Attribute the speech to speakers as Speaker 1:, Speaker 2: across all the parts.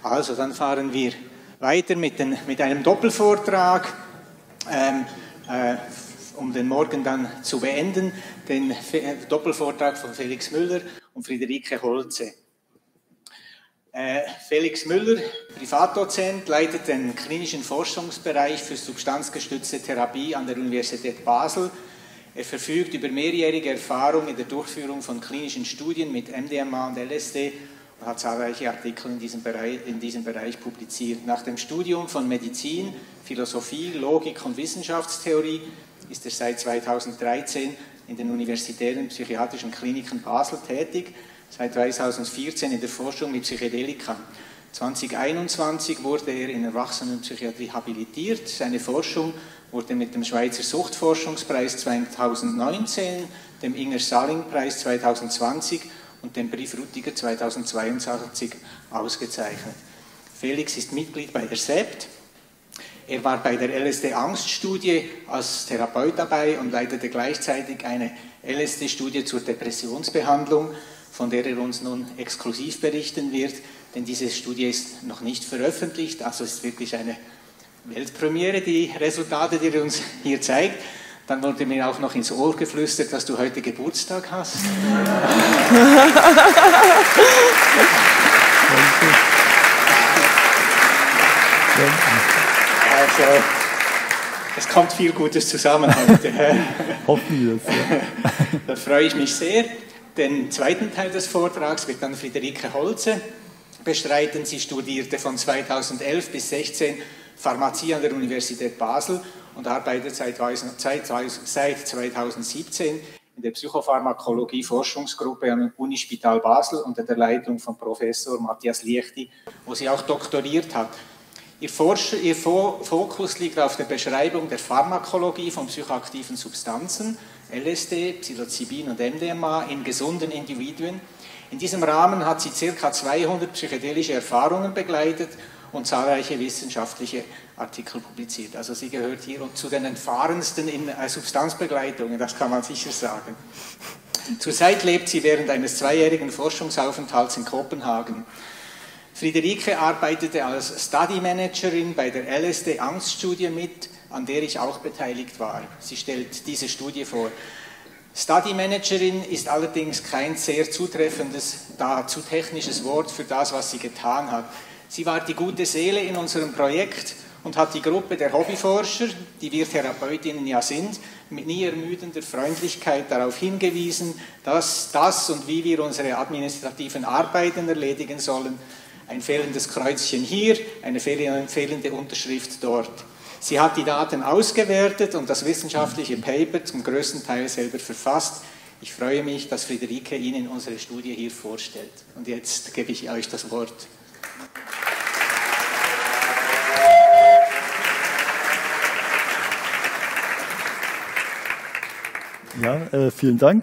Speaker 1: Also, dann fahren wir weiter mit einem Doppelvortrag, um den Morgen dann zu beenden, den Doppelvortrag von Felix Müller und Friederike Holze. Felix Müller, Privatdozent, leitet den klinischen Forschungsbereich für substanzgestützte Therapie an der Universität Basel. Er verfügt über mehrjährige Erfahrung in der Durchführung von klinischen Studien mit MDMA und LSD und hat zahlreiche Artikel in diesem Bereich publiziert. Nach dem Studium von Medizin, Philosophie, Logik und Wissenschaftstheorie ist er seit 2013 in den universitären psychiatrischen Kliniken Basel tätig, seit 2014 in der Forschung mit Psychedelika. 2021 wurde er in Erwachsenenpsychiatrie habilitiert. Seine Forschung wurde mit dem Schweizer Suchtforschungspreis 2019, dem Inger-Saling-Preis 2020 und dem Brief Rutiger 2022 ausgezeichnet. Felix ist Mitglied bei der SEPT. Er war bei der LSD-Angststudie als Therapeut dabei und leitete gleichzeitig eine LSD-Studie zur Depressionsbehandlung, von der er uns nun exklusiv berichten wird, denn diese Studie ist noch nicht veröffentlicht, also ist wirklich eine Weltpremiere, die Resultate, die er uns hier zeigt. Dann wurde mir auch noch ins Ohr geflüstert, dass du heute Geburtstag hast. Also, es kommt viel Gutes zusammen heute.
Speaker 2: Hoffen wir es. Ja.
Speaker 1: Da freue ich mich sehr. Den zweiten Teil des Vortrags wird dann Friederike Holze bestreiten. Sie studierte von 2011 bis 2016 Pharmazie an der Universität Basel und arbeitet seit 2017 in der Psychopharmakologie-Forschungsgruppe am Unispital Basel unter der Leitung von Professor Matthias Liechti, wo sie auch doktoriert hat. Ihr Fokus liegt auf der Beschreibung der Pharmakologie von psychoaktiven Substanzen, LSD, Psilocybin und MDMA in gesunden Individuen. In diesem Rahmen hat sie ca. 200 psychedelische Erfahrungen begleitet und zahlreiche wissenschaftliche Artikel publiziert. Also sie gehört hier zu den erfahrensten in Substanzbegleitungen, das kann man sicher sagen. Zurzeit lebt sie während eines 2-jährigen Forschungsaufenthalts in Kopenhagen. Friederike arbeitete als Study Managerin bei der LSD-Angststudie mit, an der ich auch beteiligt war. Sie stellt diese Studie vor. Study Managerin ist allerdings kein sehr zutreffendes, zu technisches Wort für das, was sie getan hat. Sie war die gute Seele in unserem Projekt und hat die Gruppe der Hobbyforscher, die wir Therapeutinnen ja sind, mit nie ermüdender Freundlichkeit darauf hingewiesen, dass das und wie wir unsere administrativen Arbeiten erledigen sollen, ein fehlendes Kreuzchen hier, eine fehlende Unterschrift dort. Sie hat die Daten ausgewertet und das wissenschaftliche Paper zum größten Teil selber verfasst. Ich freue mich, dass Friederike Ihnen unsere Studie hier vorstellt. Und jetzt gebe ich euch das Wort.
Speaker 2: Ja, vielen Dank.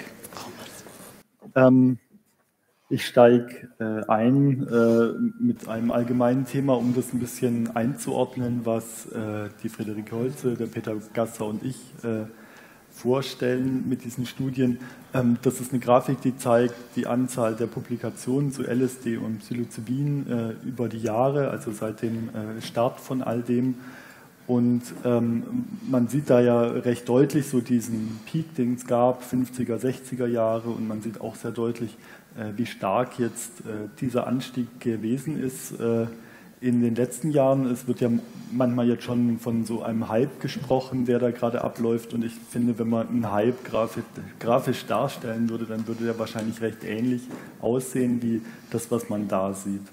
Speaker 2: Ich steige ein mit einem allgemeinen Thema, um das ein bisschen einzuordnen, was die Friederike Holze, der Peter Gasser und ich vorstellen mit diesen Studien. Das ist eine Grafik, die zeigt die Anzahl der Publikationen zu LSD und Psilocybin über die Jahre, also seit dem Start von all dem. Und man sieht da ja recht deutlich so diesen Peak, den es gab, 50er, 60er Jahre, und man sieht auch sehr deutlich, wie stark jetzt dieser Anstieg gewesen ist in den letzten Jahren. Es wird ja manchmal jetzt schon von so einem Hype gesprochen, der da gerade abläuft, und ich finde, wenn man einen Hype grafisch darstellen würde, dann würde der wahrscheinlich recht ähnlich aussehen wie das, was man da sieht.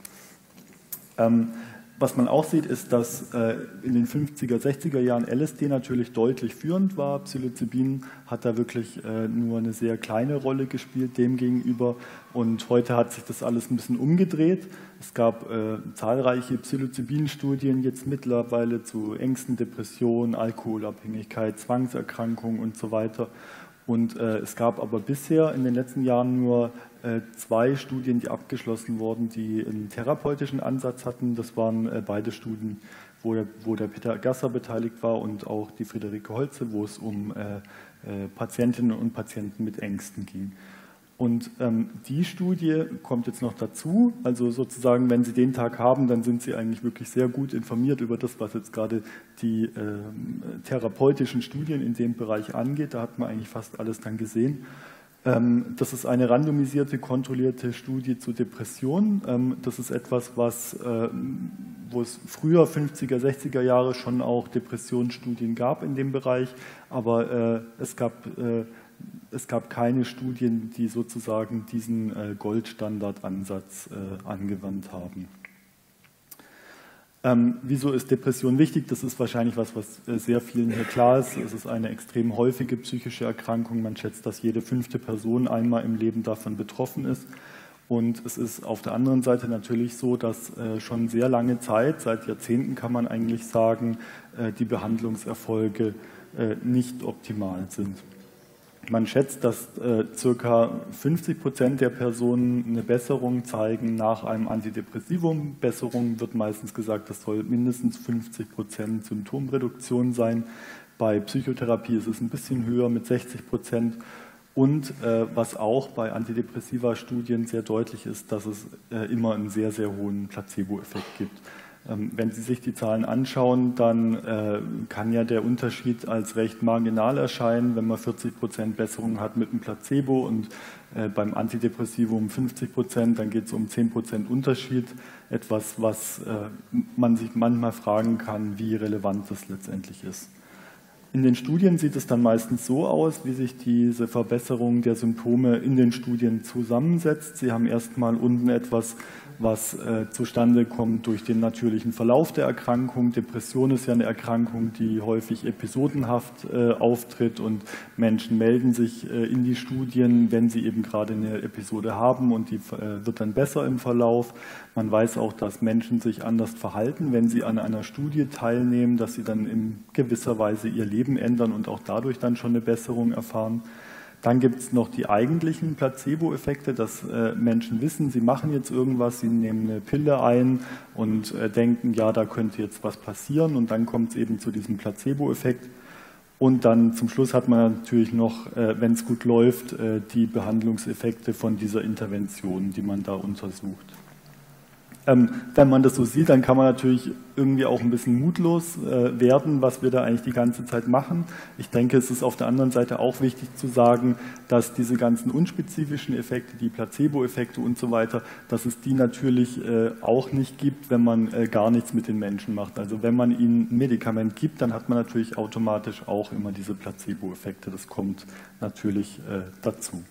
Speaker 2: Was man auch sieht, ist, dass in den 50er, 60er Jahren LSD natürlich deutlich führend war. Psilocybin hat da wirklich nur eine sehr kleine Rolle gespielt demgegenüber. Und heute hat sich das alles ein bisschen umgedreht. Es gab zahlreiche Psilocybin-Studien jetzt mittlerweile zu Ängsten, Depressionen, Alkoholabhängigkeit, Zwangserkrankungen und so weiter. Und es gab aber bisher in den letzten Jahren nur 2 Studien, die abgeschlossen wurden, die einen therapeutischen Ansatz hatten. Das waren beide Studien, wo der Peter Gasser beteiligt war, und auch die Friederike Holze, wo es um Patientinnen und Patienten mit Ängsten ging. Und die Studie kommt jetzt noch dazu, also sozusagen, wenn Sie den Tag haben, dann sind Sie eigentlich wirklich sehr gut informiert über das, was jetzt gerade die therapeutischen Studien in dem Bereich angeht. Da hat man eigentlich fast alles dann gesehen. Das ist eine randomisierte, kontrollierte Studie zu Depressionen. Das ist etwas, wo es früher, 50er, 60er Jahre, schon auch Depressionsstudien gab in dem Bereich, aber es gab keine Studien, die sozusagen diesen Goldstandardansatz angewandt haben. Wieso ist Depression wichtig? Das ist wahrscheinlich was sehr vielen hier klar ist. Es ist eine extrem häufige psychische Erkrankung. Man schätzt, dass jede 5. Person einmal im Leben davon betroffen ist. Und es ist auf der anderen Seite natürlich so, dass schon sehr lange Zeit, seit Jahrzehnten kann man eigentlich sagen, die Behandlungserfolge nicht optimal sind. Man schätzt, dass ca. 50% der Personen eine Besserung zeigen nach einem Antidepressivum. Besserung wird meistens gesagt, das soll mindestens 50% Symptomreduktion sein. Bei Psychotherapie ist es ein bisschen höher mit 60%. Und was auch bei Antidepressiva-Studien sehr deutlich ist, dass es immer einen sehr, sehr hohen Placebo-Effekt gibt. Wenn Sie sich die Zahlen anschauen, dann kann ja der Unterschied als recht marginal erscheinen, wenn man 40% Besserung hat mit einem Placebo und beim Antidepressivum 50%, dann geht es um 10% Unterschied. Etwas, was man sich manchmal fragen kann, wie relevant das letztendlich ist. In den Studien sieht es dann meistens so aus, wie sich diese Verbesserung der Symptome in den Studien zusammensetzt. Sie haben erstmal unten etwas, was zustande kommt durch den natürlichen Verlauf der Erkrankung. Depression ist ja eine Erkrankung, die häufig episodenhaft auftritt und Menschen melden sich in die Studien, wenn sie eben gerade eine Episode haben und die wird dann besser im Verlauf. Man weiß auch, dass Menschen sich anders verhalten, wenn sie an einer Studie teilnehmen, dass sie dann in gewisser Weise ihr Leben ändern und auch dadurch dann schon eine Besserung erfahren. Dann gibt es noch die eigentlichen Placebo-Effekte, dass Menschen wissen, sie machen jetzt irgendwas, sie nehmen eine Pille ein und denken, ja, da könnte jetzt was passieren und dann kommt es eben zu diesem Placebo-Effekt. Und dann zum Schluss hat man natürlich noch, wenn es gut läuft, die Behandlungseffekte von dieser Intervention, die man da untersucht. Wenn man das so sieht, dann kann man natürlich irgendwie auch ein bisschen mutlos werden, was wir da eigentlich die ganze Zeit machen. Ich denke, es ist auf der anderen Seite auch wichtig zu sagen, dass diese ganzen unspezifischen Effekte, die Placebo-Effekte und so weiter, dass es die natürlich auch nicht gibt, wenn man gar nichts mit den Menschen macht. Also wenn man ihnen ein Medikament gibt, dann hat man natürlich automatisch auch immer diese Placebo-Effekte. Das kommt natürlich dazu.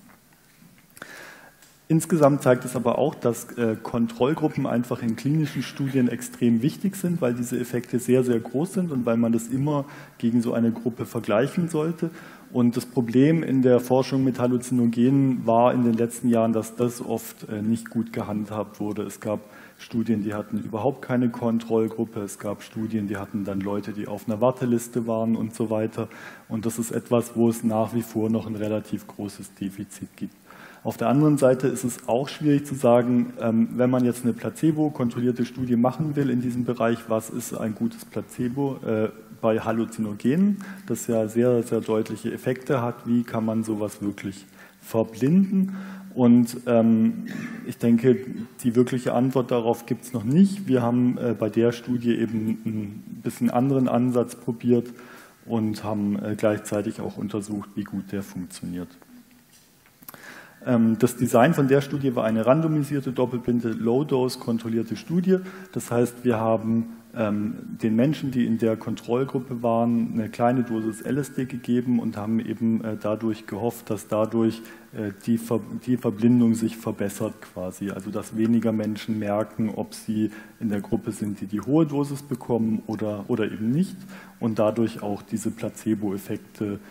Speaker 2: Insgesamt zeigt es aber auch, dass Kontrollgruppen einfach in klinischen Studien extrem wichtig sind, weil diese Effekte sehr, sehr groß sind und weil man das immer gegen so eine Gruppe vergleichen sollte. Und das Problem in der Forschung mit Halluzinogenen war in den letzten Jahren, dass das oft nicht gut gehandhabt wurde. Es gab Studien, die hatten überhaupt keine Kontrollgruppe. Es gab Studien, die hatten dann Leute, die auf einer Warteliste waren und so weiter. Und das ist etwas, wo es nach wie vor noch ein relativ großes Defizit gibt. Auf der anderen Seite ist es auch schwierig zu sagen, wenn man jetzt eine Placebo-kontrollierte Studie machen will in diesem Bereich, was ist ein gutes Placebo bei Halluzinogenen, das ja sehr, sehr deutliche Effekte hat, wie kann man sowas wirklich verblinden? Und ich denke, die wirkliche Antwort darauf gibt es noch nicht. Wir haben bei der Studie eben ein bisschen anderen Ansatz probiert und haben gleichzeitig auch untersucht, wie gut der funktioniert. Das Design von der Studie war eine randomisierte, doppelblinde, Low-Dose kontrollierte Studie. Das heißt, wir haben den Menschen, die in der Kontrollgruppe waren, eine kleine Dosis LSD gegeben und haben eben dadurch gehofft, dass dadurch die Verblindung sich verbessert quasi. Also dass weniger Menschen merken, ob sie in der Gruppe sind, die hohe Dosis bekommen oder eben nicht und dadurch auch diese Placebo-Effekte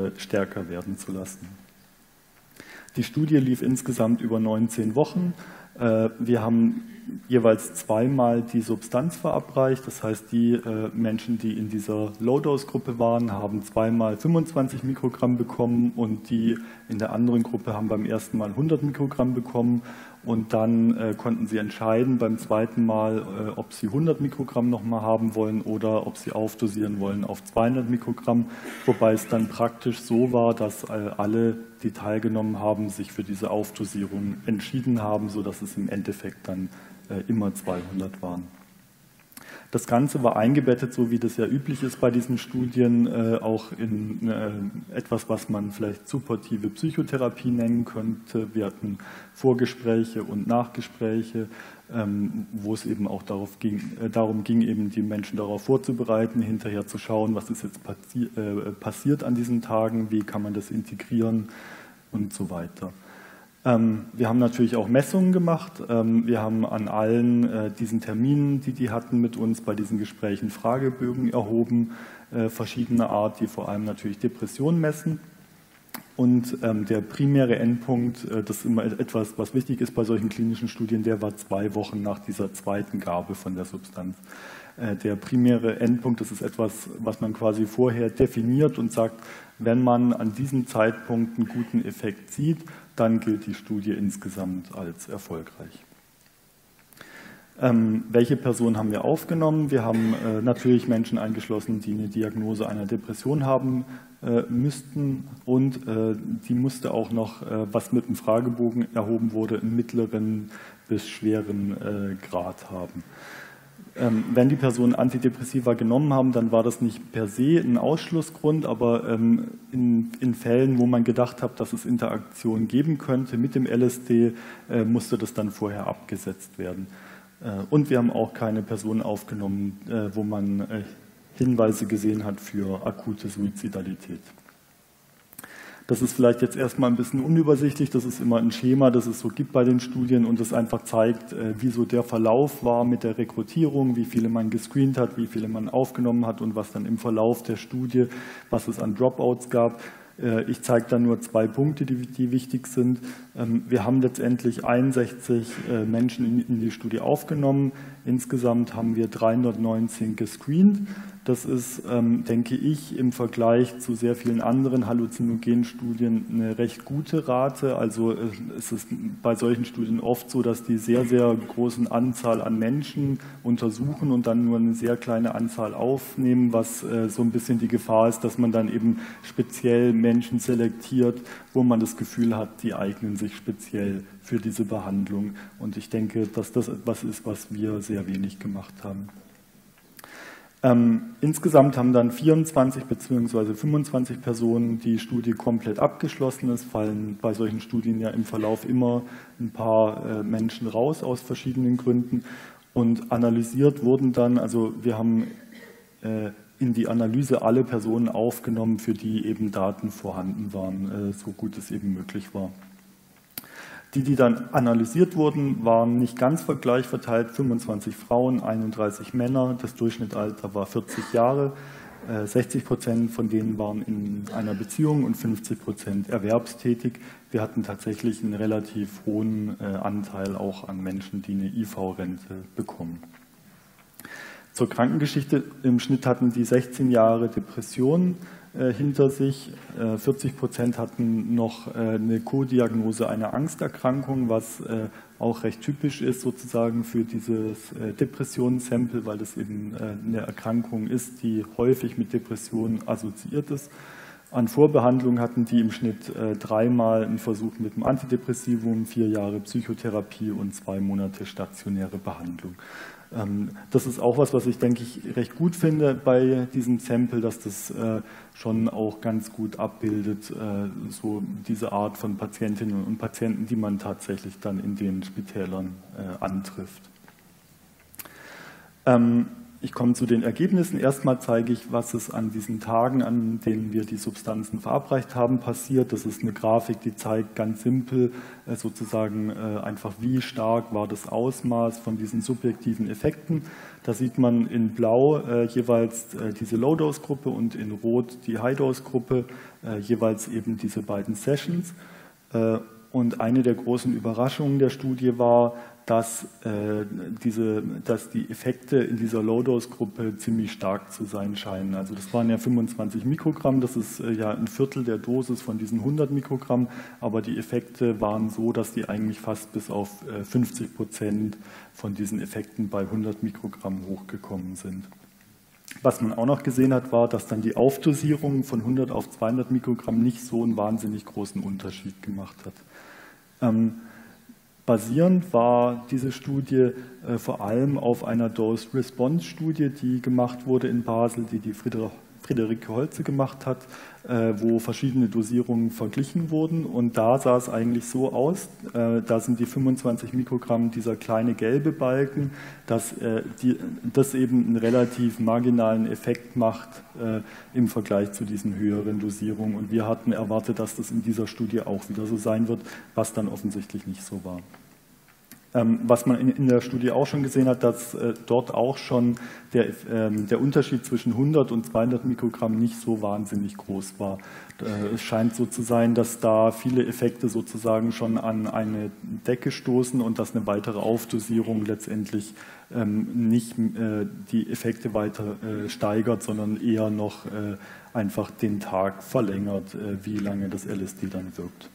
Speaker 2: stärker werden zu lassen. Die Studie lief insgesamt über 19 Wochen. Wir haben jeweils zweimal die Substanz verabreicht, das heißt, die Menschen, die in dieser Low-Dose-Gruppe waren, haben zweimal 25 Mikrogramm bekommen und die in der anderen Gruppe haben beim ersten Mal 100 Mikrogramm bekommen und dann konnten sie entscheiden beim zweiten Mal, ob sie 100 Mikrogramm nochmal haben wollen oder ob sie aufdosieren wollen auf 200 Mikrogramm, wobei es dann praktisch so war, dass alle, die teilgenommen haben, sich für diese Aufdosierung entschieden haben, sodass es im Endeffekt dann immer 200 waren. Das Ganze war eingebettet, so wie das ja üblich ist bei diesen Studien, auch in etwas, was man vielleicht supportive Psychotherapie nennen könnte. Wir hatten Vorgespräche und Nachgespräche, wo es eben auch darum ging, eben die Menschen darauf vorzubereiten, hinterher zu schauen, was ist jetzt passiert an diesen Tagen, wie kann man das integrieren und so weiter. Wir haben natürlich auch Messungen gemacht. Wir haben an allen diesen Terminen, die hatten mit uns bei diesen Gesprächen, Fragebögen erhoben, verschiedener Art, die vor allem natürlich Depressionen messen. Und der primäre Endpunkt, das ist immer etwas, was wichtig ist bei solchen klinischen Studien, der war 2 Wochen nach dieser zweiten Gabe von der Substanz. Der primäre Endpunkt, das ist etwas, was man quasi vorher definiert und sagt, wenn man an diesem Zeitpunkt einen guten Effekt sieht, dann gilt die Studie insgesamt als erfolgreich. Welche Personen haben wir aufgenommen? Wir haben natürlich Menschen eingeschlossen, die eine Diagnose einer Depression haben müssten und die musste auch noch, was mit dem Fragebogen erhoben wurde, einen mittleren bis schweren Grad haben. Wenn die Personen Antidepressiva genommen haben, dann war das nicht per se ein Ausschlussgrund, aber in Fällen, wo man gedacht hat, dass es Interaktion geben könnte mit dem LSD, musste das dann vorher abgesetzt werden. Und wir haben auch keine Personen aufgenommen, wo man Hinweise gesehen hat für akute Suizidalität. Das ist vielleicht jetzt erstmal ein bisschen unübersichtlich, das ist immer ein Schema, das es so gibt bei den Studien und das einfach zeigt, wie so der Verlauf war mit der Rekrutierung, wie viele man gescreent hat, wie viele man aufgenommen hat und was dann im Verlauf der Studie, was es an Dropouts gab. Ich zeige da nur 2 Punkte, die wichtig sind. Wir haben letztendlich 61 Menschen in die Studie aufgenommen. Insgesamt haben wir 319 gescreent. Das ist, denke ich, im Vergleich zu sehr vielen anderen Halluzinogen-Studien eine recht gute Rate. Also es ist bei solchen Studien oft so, dass die sehr, sehr großen Anzahl an Menschen untersuchen und dann nur eine sehr kleine Anzahl aufnehmen, was so ein bisschen die Gefahr ist, dass man dann eben speziell Menschen selektiert, wo man das Gefühl hat, die eignen sich speziell für diese Behandlung. Und ich denke, dass das etwas ist, was wir sehr wenig gemacht haben. Insgesamt haben dann 24 bzw. 25 Personen die Studie komplett abgeschlossen. Es fallen bei solchen Studien ja im Verlauf immer ein paar Menschen raus aus verschiedenen Gründen. Und analysiert wurden dann, also wir haben in die Analyse alle Personen aufgenommen, für die eben Daten vorhanden waren, so gut es eben möglich war. Die dann analysiert wurden, waren nicht ganz gleich verteilt, 25 Frauen, 31 Männer, das Durchschnittsalter war 40 Jahre, 60% von denen waren in einer Beziehung und 50% erwerbstätig. Wir hatten tatsächlich einen relativ hohen Anteil auch an Menschen, die eine IV-Rente bekommen. Zur Krankengeschichte, im Schnitt hatten die 16 Jahre Depression hinter sich. 40% hatten noch eine Co-Diagnose einer Angsterkrankung, was auch recht typisch ist sozusagen für dieses Depressionssample, weil das eben eine Erkrankung ist, die häufig mit Depressionen assoziiert ist. An Vorbehandlung hatten die im Schnitt 3-mal einen Versuch mit dem Antidepressivum, 4 Jahre Psychotherapie und 2 Monate stationäre Behandlung. Das ist auch was ich, denke ich, recht gut finde bei diesem Sample, dass das schon auch ganz gut abbildet, so diese Art von Patientinnen und Patienten, die man tatsächlich dann in den Spitälern antrifft. Ich komme zu den Ergebnissen. Erstmal zeige ich, was es an diesen Tagen, an denen wir die Substanzen verabreicht haben, passiert. Das ist eine Grafik, die zeigt ganz simpel sozusagen einfach, wie stark war das Ausmaß von diesen subjektiven Effekten. Da sieht man in Blau jeweils diese Low-Dose-Gruppe und in Rot die High-Dose-Gruppe, jeweils eben diese beiden Sessions. Und eine der großen Überraschungen der Studie war, dass die Effekte in dieser Low-Dose-Gruppe ziemlich stark zu sein scheinen. Also das waren ja 25 Mikrogramm, das ist ja ein Viertel der Dosis von diesen 100 Mikrogramm, aber die Effekte waren so, dass die eigentlich fast bis auf 50% von diesen Effekten bei 100 Mikrogramm hochgekommen sind. Was man auch noch gesehen hat, war, dass dann die Aufdosierung von 100 auf 200 Mikrogramm nicht so einen wahnsinnig großen Unterschied gemacht hat. Basierend war diese Studie vor allem auf einer Dose-Response-Studie, die gemacht wurde in Basel, die Friederike Holze gemacht hat, wo verschiedene Dosierungen verglichen wurden. Und da sah es eigentlich so aus, da sind die 25 Mikrogramm dieser kleine gelbe Balken, dass das eben einen relativ marginalen Effekt macht im Vergleich zu diesen höheren Dosierungen. Und wir hatten erwartet, dass das in dieser Studie auch wieder so sein wird, was dann offensichtlich nicht so war. Was man in der Studie auch schon gesehen hat, dass dort auch schon der Unterschied zwischen 100 und 200 Mikrogramm nicht so wahnsinnig groß war. Es scheint so zu sein, dass da viele Effekte sozusagen schon an eine Decke stoßen und dass eine weitere Aufdosierung letztendlich nicht die Effekte weiter steigert, sondern eher noch einfach den Tag verlängert, wie lange das LSD dann wirkt.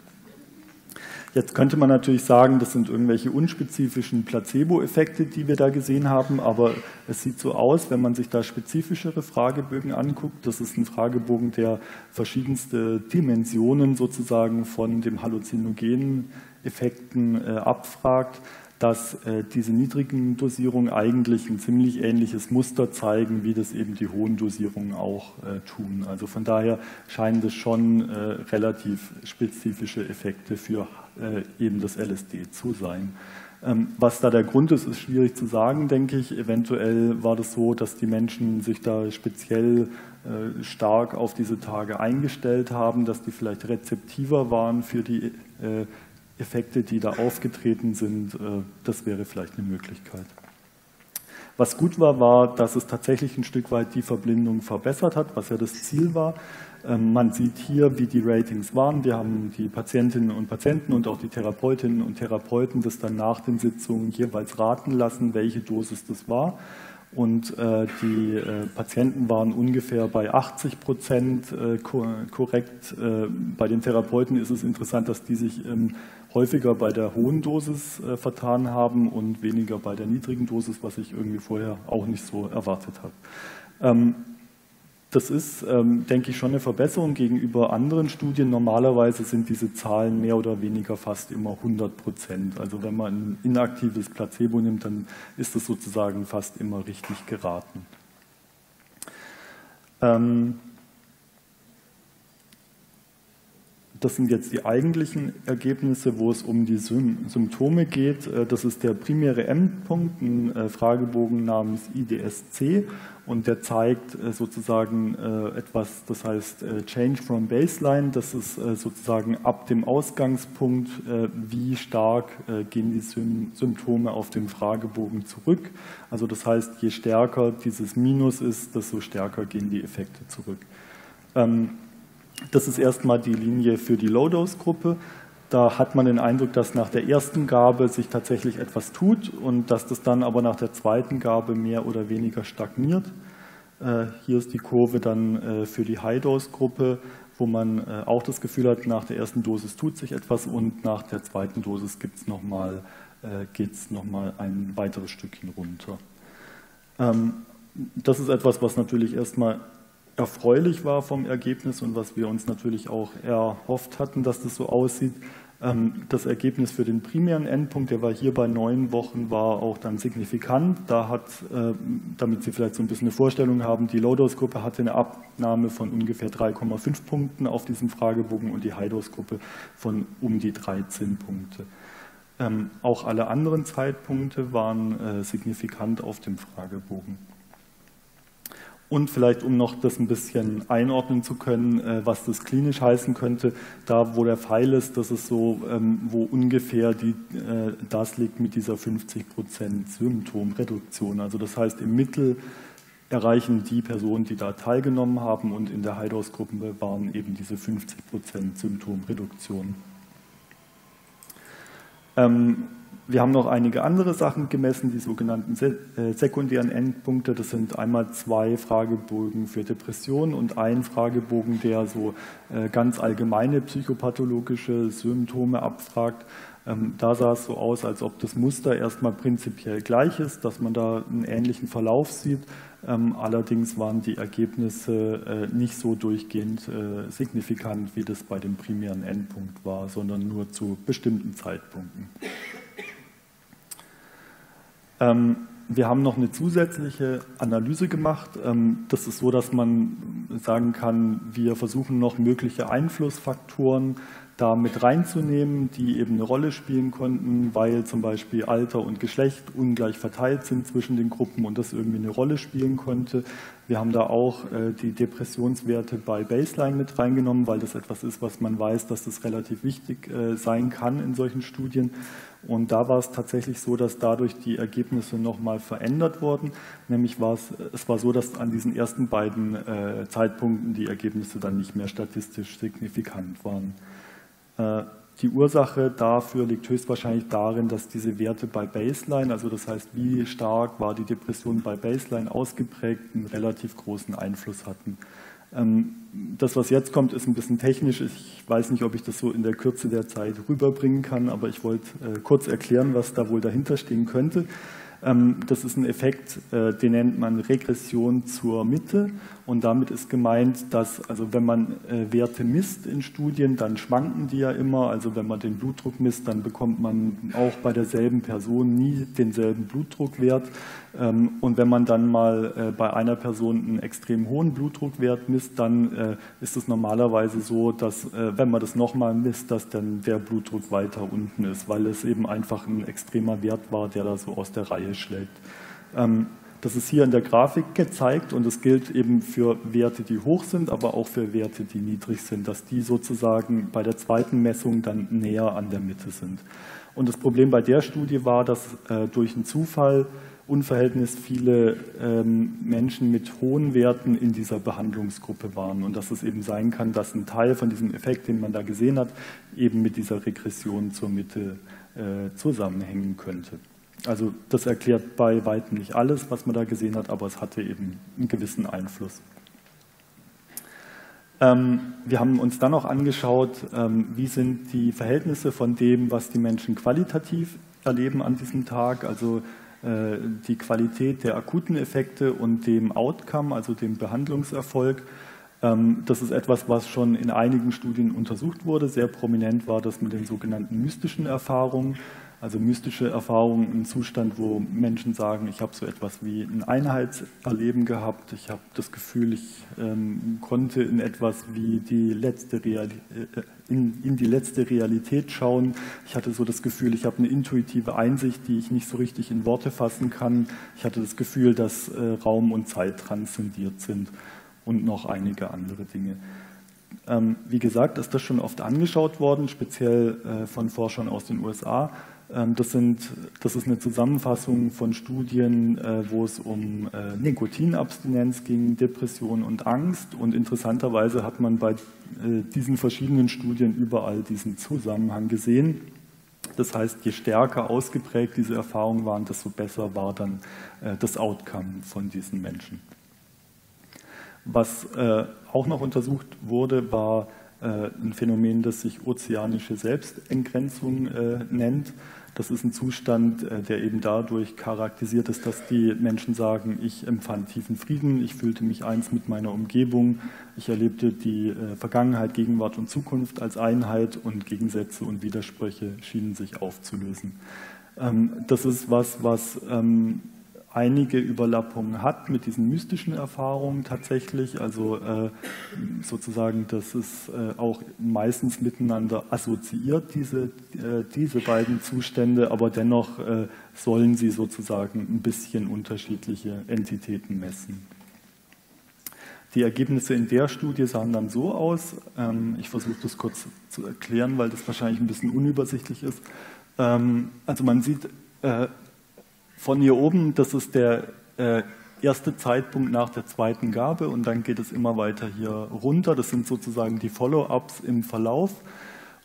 Speaker 2: Jetzt könnte man natürlich sagen, das sind irgendwelche unspezifischen Placebo-Effekte, die wir da gesehen haben, aber es sieht so aus, wenn man sich da spezifischere Fragebögen anguckt, das ist ein Fragebogen, der verschiedenste Dimensionen sozusagen von dem halluzinogenen Effekten abfragt, dass diese niedrigen Dosierungen eigentlich ein ziemlich ähnliches Muster zeigen, wie das eben die hohen Dosierungen auch tun. Also von daher scheinen das schon relativ spezifische Effekte für eben das LSD zu sein. Was da der Grund ist, ist schwierig zu sagen, denke ich. Eventuell war das so, dass die Menschen sich da speziell stark auf diese Tage eingestellt haben, dass die vielleicht rezeptiver waren für die Effekte, die da aufgetreten sind. Das wäre vielleicht eine Möglichkeit. Was gut war, war, dass es tatsächlich ein Stück weit die Verblindung verbessert hat, was ja das Ziel war. Man sieht hier, wie die Ratings waren. Wir haben die Patientinnen und Patienten und auch die Therapeutinnen und Therapeuten das dann nach den Sitzungen jeweils raten lassen, welche Dosis das war. Und die Patienten waren ungefähr bei 80% korrekt. Bei den Therapeuten ist es interessant, dass die sich häufiger bei der hohen Dosis vertan haben und weniger bei der niedrigen Dosis, was ich irgendwie vorher auch nicht so erwartet habe. Das ist, denke ich, schon eine Verbesserung gegenüber anderen Studien. Normalerweise sind diese Zahlen mehr oder weniger fast immer 100%. Also wenn man ein inaktives Placebo nimmt, dann ist das sozusagen fast immer richtig geraten. Das sind jetzt die eigentlichen Ergebnisse, wo es um die Symptome geht. Das ist der primäre Endpunkt, ein Fragebogen namens IDSC, und der zeigt sozusagen etwas, das heißt Change from Baseline. Das ist sozusagen ab dem Ausgangspunkt, wie stark gehen die Symptome auf dem Fragebogen zurück. Also das heißt, je stärker dieses Minus ist, desto stärker gehen die Effekte zurück. Das ist erstmal die Linie für die Low-Dose-Gruppe. Da hat man den Eindruck, dass nach der ersten Gabe sich tatsächlich etwas tut und dass das dann aber nach der zweiten Gabe mehr oder weniger stagniert. Hier ist die Kurve dann für die High-Dose-Gruppe, wo man auch das Gefühl hat, nach der ersten Dosis tut sich etwas und nach der zweiten Dosis geht es nochmal ein weiteres Stückchen runter. Das ist etwas, was natürlich erstmal erfreulich war vom Ergebnis und was wir uns natürlich auch erhofft hatten, dass das so aussieht. Das Ergebnis für den primären Endpunkt, der war hier bei 9 Wochen, war auch dann signifikant. Da hat, damit Sie vielleicht so ein bisschen eine Vorstellung haben, die Low-Dose-Gruppe hatte eine Abnahme von ungefähr 3,5 Punkten auf diesem Fragebogen und die High-Dose-Gruppe von um die 13 Punkte. Auch alle anderen Zeitpunkte waren signifikant auf dem Fragebogen. Und vielleicht, um noch das ein bisschen einordnen zu können, was das klinisch heißen könnte, da wo der Pfeil ist, das ist so, wo ungefähr das liegt mit dieser 50% Symptomreduktion. Also das heißt, im Mittel erreichen die Personen, die da teilgenommen haben, und in der High-Dose-Gruppe waren eben diese 50% Symptomreduktion. Wir haben noch einige andere Sachen gemessen, die sogenannten sekundären Endpunkte. Das sind einmal 2 Fragebögen für Depressionen und ein Fragebogen, der so ganz allgemeine psychopathologische Symptome abfragt. Da sah es so aus, als ob das Muster erstmal prinzipiell gleich ist, dass man da einen ähnlichen Verlauf sieht. Allerdings waren die Ergebnisse nicht so durchgehend signifikant, wie das bei dem primären Endpunkt war, sondern nur zu bestimmten Zeitpunkten. Wir haben noch eine zusätzliche Analyse gemacht. Das ist so, dass man sagen kann, wir versuchen noch mögliche Einflussfaktoren da mit reinzunehmen, die eben eine Rolle spielen konnten, weil zum Beispiel Alter und Geschlecht ungleich verteilt sind zwischen den Gruppen und das irgendwie eine Rolle spielen konnte. Wir haben da auch die Depressionswerte bei Baseline mit reingenommen, weil das etwas ist, was man weiß, dass das relativ wichtig sein kann in solchen Studien. Und da war es tatsächlich so, dass dadurch die Ergebnisse nochmal verändert wurden. Nämlich es war so, dass an diesen ersten beiden Zeitpunkten die Ergebnisse dann nicht mehr statistisch signifikant waren. Die Ursache dafür liegt höchstwahrscheinlich darin, dass diese Werte bei Baseline, also das heißt, wie stark war die Depression bei Baseline ausgeprägt, einen relativ großen Einfluss hatten. Das, was jetzt kommt, ist ein bisschen technisch. Ich weiß nicht, ob ich das so in der Kürze der Zeit rüberbringen kann, aber ich wollte kurz erklären, was da wohl dahinter stehen könnte. Das ist ein Effekt, den nennt man Regression zur Mitte, und damit ist gemeint, dass, also wenn man Werte misst in Studien, dann schwanken die ja immer. Also wenn man den Blutdruck misst, dann bekommt man auch bei derselben Person nie denselben Blutdruckwert. Und wenn man dann mal bei einer Person einen extrem hohen Blutdruckwert misst, dann ist es normalerweise so, dass wenn man das nochmal misst, dass dann der Blutdruck weiter unten ist, weil es eben einfach ein extremer Wert war, der da so aus der Reihe schlägt. Das ist hier in der Grafik gezeigt, und es gilt eben für Werte, die hoch sind, aber auch für Werte, die niedrig sind, dass die sozusagen bei der zweiten Messung dann näher an der Mitte sind. Und das Problem bei der Studie war, dass durch einen Zufall unverhältnismäßig viele Menschen mit hohen Werten in dieser Behandlungsgruppe waren, und dass es eben sein kann, dass ein Teil von diesem Effekt, den man da gesehen hat, eben mit dieser Regression zur Mitte zusammenhängen könnte. Also das erklärt bei weitem nicht alles, was man da gesehen hat, aber es hatte eben einen gewissen Einfluss. Wir haben uns dann auch angeschaut, wie sind die Verhältnisse von dem, was die Menschen qualitativ erleben an diesem Tag, also die Qualität der akuten Effekte und dem Outcome, also dem Behandlungserfolg. Das ist etwas, was schon in einigen Studien untersucht wurde. Sehr prominent war das mit den sogenannten mystischen Erfahrungen. Also mystische Erfahrungen, ein Zustand, wo Menschen sagen, ich habe so etwas wie ein Einheitserleben gehabt, ich habe das Gefühl, ich konnte in etwas wie in die letzte Realität schauen. Ich hatte so das Gefühl, ich habe eine intuitive Einsicht, die ich nicht so richtig in Worte fassen kann. Ich hatte das Gefühl, dass Raum und Zeit transzendiert sind, und noch einige andere Dinge. Wie gesagt, ist das schon oft angeschaut worden, speziell von Forschern aus den USA. Das ist eine Zusammenfassung von Studien, wo es um Nikotinabstinenz ging, Depression und Angst. Und interessanterweise hat man bei diesen verschiedenen Studien überall diesen Zusammenhang gesehen. Das heißt, je stärker ausgeprägt diese Erfahrungen waren, desto besser war dann das Outcome von diesen Menschen. Was auch noch untersucht wurde, war ein Phänomen, das sich ozeanische Selbstentgrenzung nennt. Das ist ein Zustand, der eben dadurch charakterisiert ist, dass die Menschen sagen, ich empfand tiefen Frieden, ich fühlte mich eins mit meiner Umgebung, ich erlebte die Vergangenheit, Gegenwart und Zukunft als Einheit, und Gegensätze und Widersprüche schienen sich aufzulösen. Das ist was einige Überlappungen hat mit diesen mystischen Erfahrungen tatsächlich, also sozusagen, das ist auch meistens miteinander assoziiert, diese beiden Zustände, aber dennoch sollen sie sozusagen ein bisschen unterschiedliche Entitäten messen. Die Ergebnisse in der Studie sahen dann so aus, ich versuche das kurz zu erklären, weil das wahrscheinlich ein bisschen unübersichtlich ist. Also man sieht von hier oben, das ist der erste Zeitpunkt nach der zweiten Gabe, und dann geht es immer weiter hier runter. Das sind sozusagen die Follow-ups im Verlauf.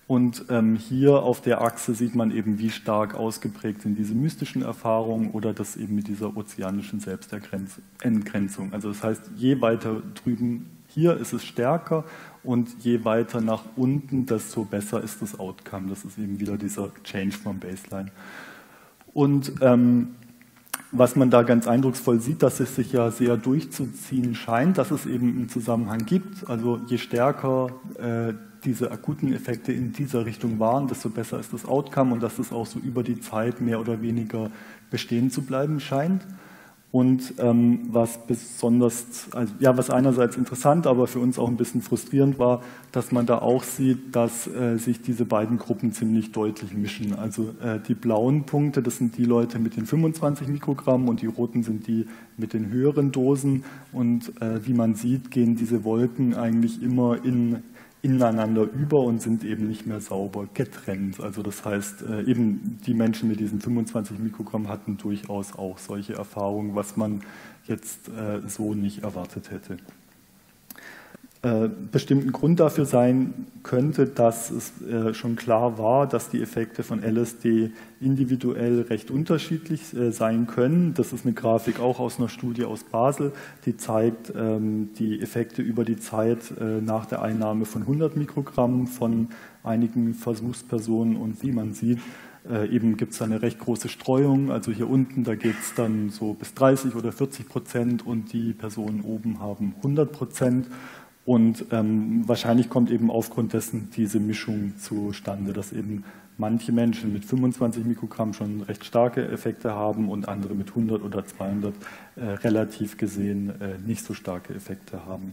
Speaker 2: Und hier auf der Achse sieht man eben, wie stark ausgeprägt sind diese mystischen Erfahrungen oder das eben mit dieser ozeanischen Selbstentgrenzung. Also das heißt, je weiter drüben hier ist es stärker und je weiter nach unten, desto besser ist das Outcome. Das ist eben wieder dieser Change from Baseline. Und was man da ganz eindrucksvoll sieht, dass es sich ja sehr durchzuziehen scheint, dass es eben einen Zusammenhang gibt. Also je stärker diese akuten Effekte in dieser Richtung waren, desto besser ist das Outcome und dass es auch so über die Zeit mehr oder weniger bestehen zu bleiben scheint. Und was besonders, also, ja, was einerseits interessant, aber für uns auch ein bisschen frustrierend war, dass man da auch sieht, dass sich diese beiden Gruppen ziemlich deutlich mischen. Also die blauen Punkte, das sind die Leute mit den 25 Mikrogramm und die roten sind die mit den höheren Dosen. Und wie man sieht, gehen diese Wolken eigentlich immer ineinander über und sind eben nicht mehr sauber getrennt. Also das heißt, eben die Menschen mit diesen 25 Mikrogramm hatten durchaus auch solche Erfahrungen, was man jetzt so nicht erwartet hätte. Bestimmten Grund dafür sein könnte, dass es schon klar war, dass die Effekte von LSD individuell recht unterschiedlich sein können. Das ist eine Grafik auch aus einer Studie aus Basel, die zeigt die Effekte über die Zeit nach der Einnahme von 100 Mikrogramm von einigen Versuchspersonen und wie man sieht, eben gibt es eine recht große Streuung. Also hier unten, da geht es dann so bis 30 oder 40% und die Personen oben haben 100%. Und wahrscheinlich kommt eben aufgrund dessen diese Mischung zustande, dass eben manche Menschen mit 25 Mikrogramm schon recht starke Effekte haben und andere mit 100 oder 200 relativ gesehen nicht so starke Effekte haben.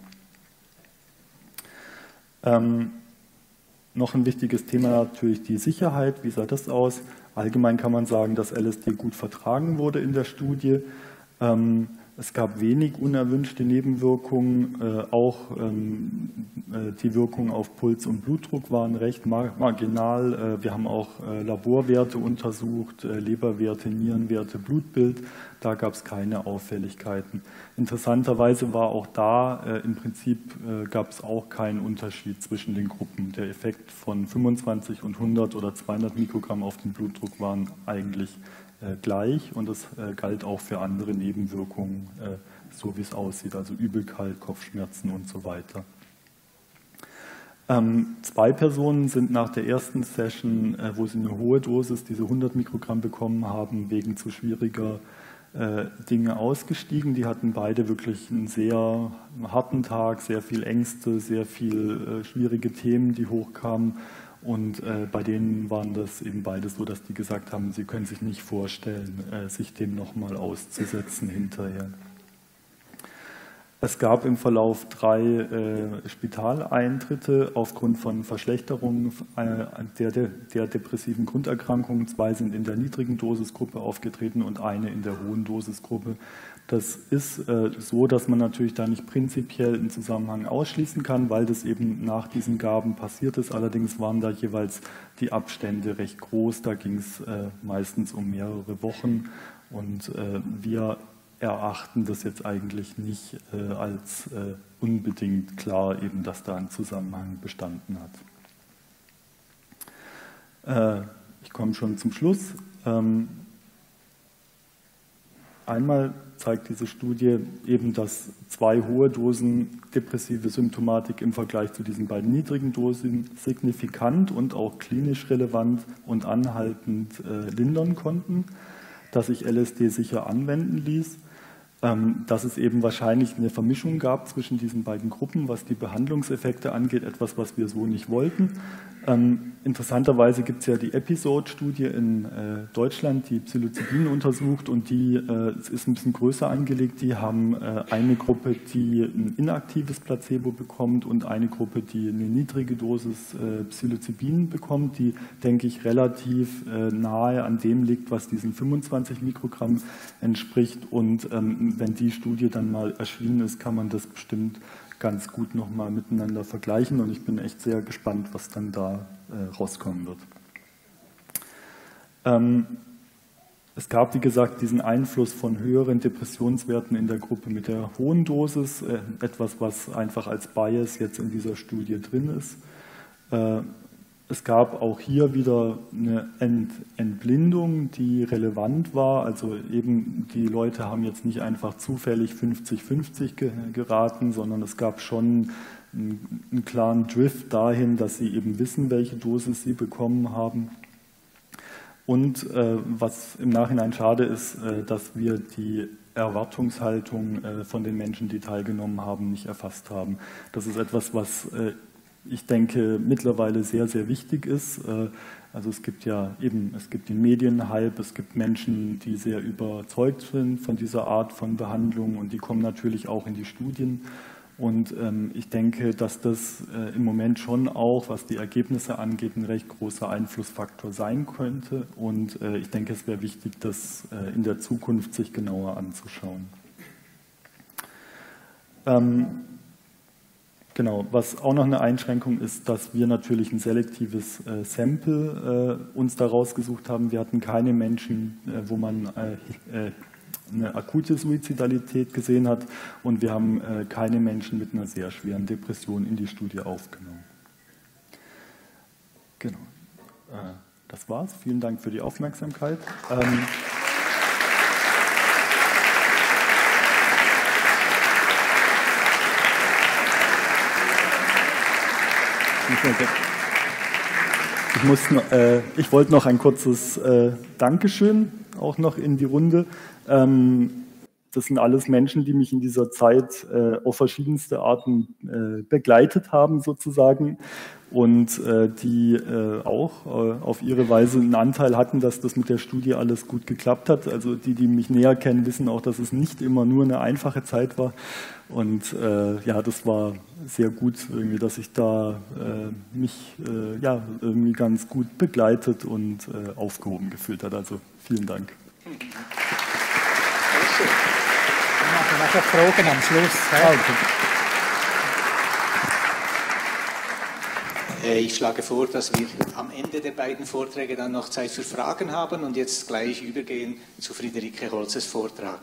Speaker 2: Noch ein wichtiges Thema natürlich die Sicherheit. Wie sah das aus? Allgemein kann man sagen, dass LSD gut vertragen wurde in der Studie. Es gab wenig unerwünschte Nebenwirkungen, auch die Wirkungen auf Puls und Blutdruck waren recht marginal. Wir haben auch Laborwerte untersucht, Leberwerte, Nierenwerte, Blutbild, da gab es keine Auffälligkeiten. Interessanterweise war auch da, im Prinzip gab es auch keinen Unterschied zwischen den Gruppen. Der Effekt von 25 und 100 oder 200 Mikrogramm auf den Blutdruck waren eigentlich gleich und das galt auch für andere Nebenwirkungen, so wie es aussieht, also Übelkeit, Kopfschmerzen und so weiter. 2 Personen sind nach der ersten Session, wo sie eine hohe Dosis, diese 100 Mikrogramm bekommen haben, wegen zu schwieriger Dinge ausgestiegen. Die hatten beide wirklich einen sehr harten Tag, sehr viel Ängste, sehr viel schwierige Themen, die hochkamen. Und bei denen waren das eben beide so, dass die gesagt haben, sie können sich nicht vorstellen, sich dem nochmal auszusetzen hinterher. Es gab im Verlauf 3 Spitaleintritte aufgrund von Verschlechterungen der depressiven Grunderkrankungen. 2 sind in der niedrigen Dosisgruppe aufgetreten und eine in der hohen Dosisgruppe. Das ist so, dass man natürlich da nicht prinzipiell einen Zusammenhang ausschließen kann, weil das eben nach diesen Gaben passiert ist. Allerdings waren da jeweils die Abstände recht groß. Da ging es meistens um mehrere Wochen und wir erachten das jetzt eigentlich nicht als unbedingt klar, eben, dass da ein Zusammenhang bestanden hat. Ich komme schon zum Schluss. Einmal zeigt diese Studie eben, dass 2 hohe Dosen depressive Symptomatik im Vergleich zu diesen beiden niedrigen Dosen signifikant und auch klinisch relevant und anhaltend lindern konnten, dass sich LSD sicher anwenden ließ, dass es eben wahrscheinlich eine Vermischung gab zwischen diesen beiden Gruppen, was die Behandlungseffekte angeht, etwas, was wir so nicht wollten. Interessanterweise gibt es ja die Episode-Studie in Deutschland, die Psilocybin untersucht und die ist ein bisschen größer angelegt. Die haben eine Gruppe, die ein inaktives Placebo bekommt und eine Gruppe, die eine niedrige Dosis Psilocybin bekommt, die, denke ich, relativ nahe an dem liegt, was diesen 25 Mikrogramm entspricht. Und wenn die Studie dann mal erschienen ist, kann man das bestimmt ganz gut nochmal miteinander vergleichen und ich bin echt sehr gespannt, was dann da rauskommen wird. Es gab, wie gesagt, diesen Einfluss von höheren Depressionswerten in der Gruppe mit der hohen Dosis, etwas, was einfach als Bias jetzt in dieser Studie drin ist. es gab auch hier wieder eine Entblindung, die relevant war. Also eben die Leute haben jetzt nicht einfach zufällig 50-50 geraten, sondern es gab schon einen klaren Drift dahin, dass sie eben wissen, welche Dosis sie bekommen haben. Und was im Nachhinein schade ist, dass wir die Erwartungshaltung von den Menschen, die teilgenommen haben, nicht erfasst haben. Das ist etwas, was ich denke, mittlerweile sehr, sehr wichtig ist. Also es gibt ja eben, es gibt den Medienhype, es gibt Menschen, die sehr überzeugt sind von dieser Art von Behandlung und die kommen natürlich auch in die Studien. Und ich denke, dass das im Moment schon auch, was die Ergebnisse angeht, ein recht großer Einflussfaktor sein könnte. Und ich denke, es wäre wichtig, das in der Zukunft sich genauer anzuschauen. Genau, was auch noch eine Einschränkung ist, dass wir natürlich ein selektives Sample uns da rausgesucht haben. Wir hatten keine Menschen, wo man eine akute Suizidalität gesehen hat und wir haben keine Menschen mit einer sehr schweren Depression in die Studie aufgenommen. Genau, das war's. Vielen Dank für die Aufmerksamkeit. Ich wollte noch ein kurzes Dankeschön auch noch in die Runde. Das sind alles Menschen, die mich in dieser Zeit auf verschiedenste Arten begleitet haben sozusagen und die auch auf ihre Weise einen Anteil hatten, dass das mit der Studie alles gut geklappt hat. Also die mich näher kennen, wissen auch, dass es nicht immer nur eine einfache Zeit war. Und ja, das war sehr gut, irgendwie, dass ich da mich ja, irgendwie ganz gut begleitet und aufgehoben gefühlt hat. Also vielen Dank.
Speaker 3: Wir machen nachher Fragen am Schluss.
Speaker 1: Ich schlage vor, dass wir am Ende der beiden Vorträge dann noch Zeit für Fragen haben und jetzt gleich übergehen zu Friederike Holzes Vortrag.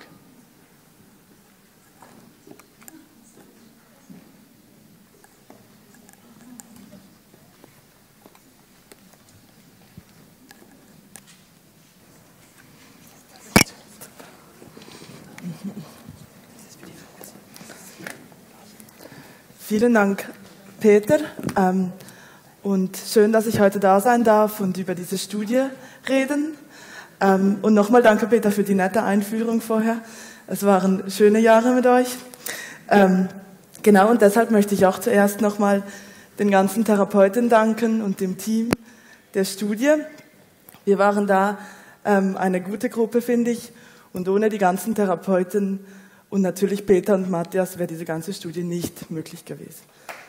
Speaker 4: Vielen Dank, Peter. Und schön, dass ich heute da sein darf und über diese Studie reden. Und nochmal danke, Peter, für die nette Einführung vorher. Es waren schöne Jahre mit euch. Genau, und deshalb möchte ich auch zuerst nochmal den ganzen Therapeuten danken und dem Team der Studie. Wir waren da eine gute Gruppe, finde ich. Und ohne die ganzen Therapeuten und natürlich Peter und Matthias wäre diese ganze Studie nicht möglich gewesen.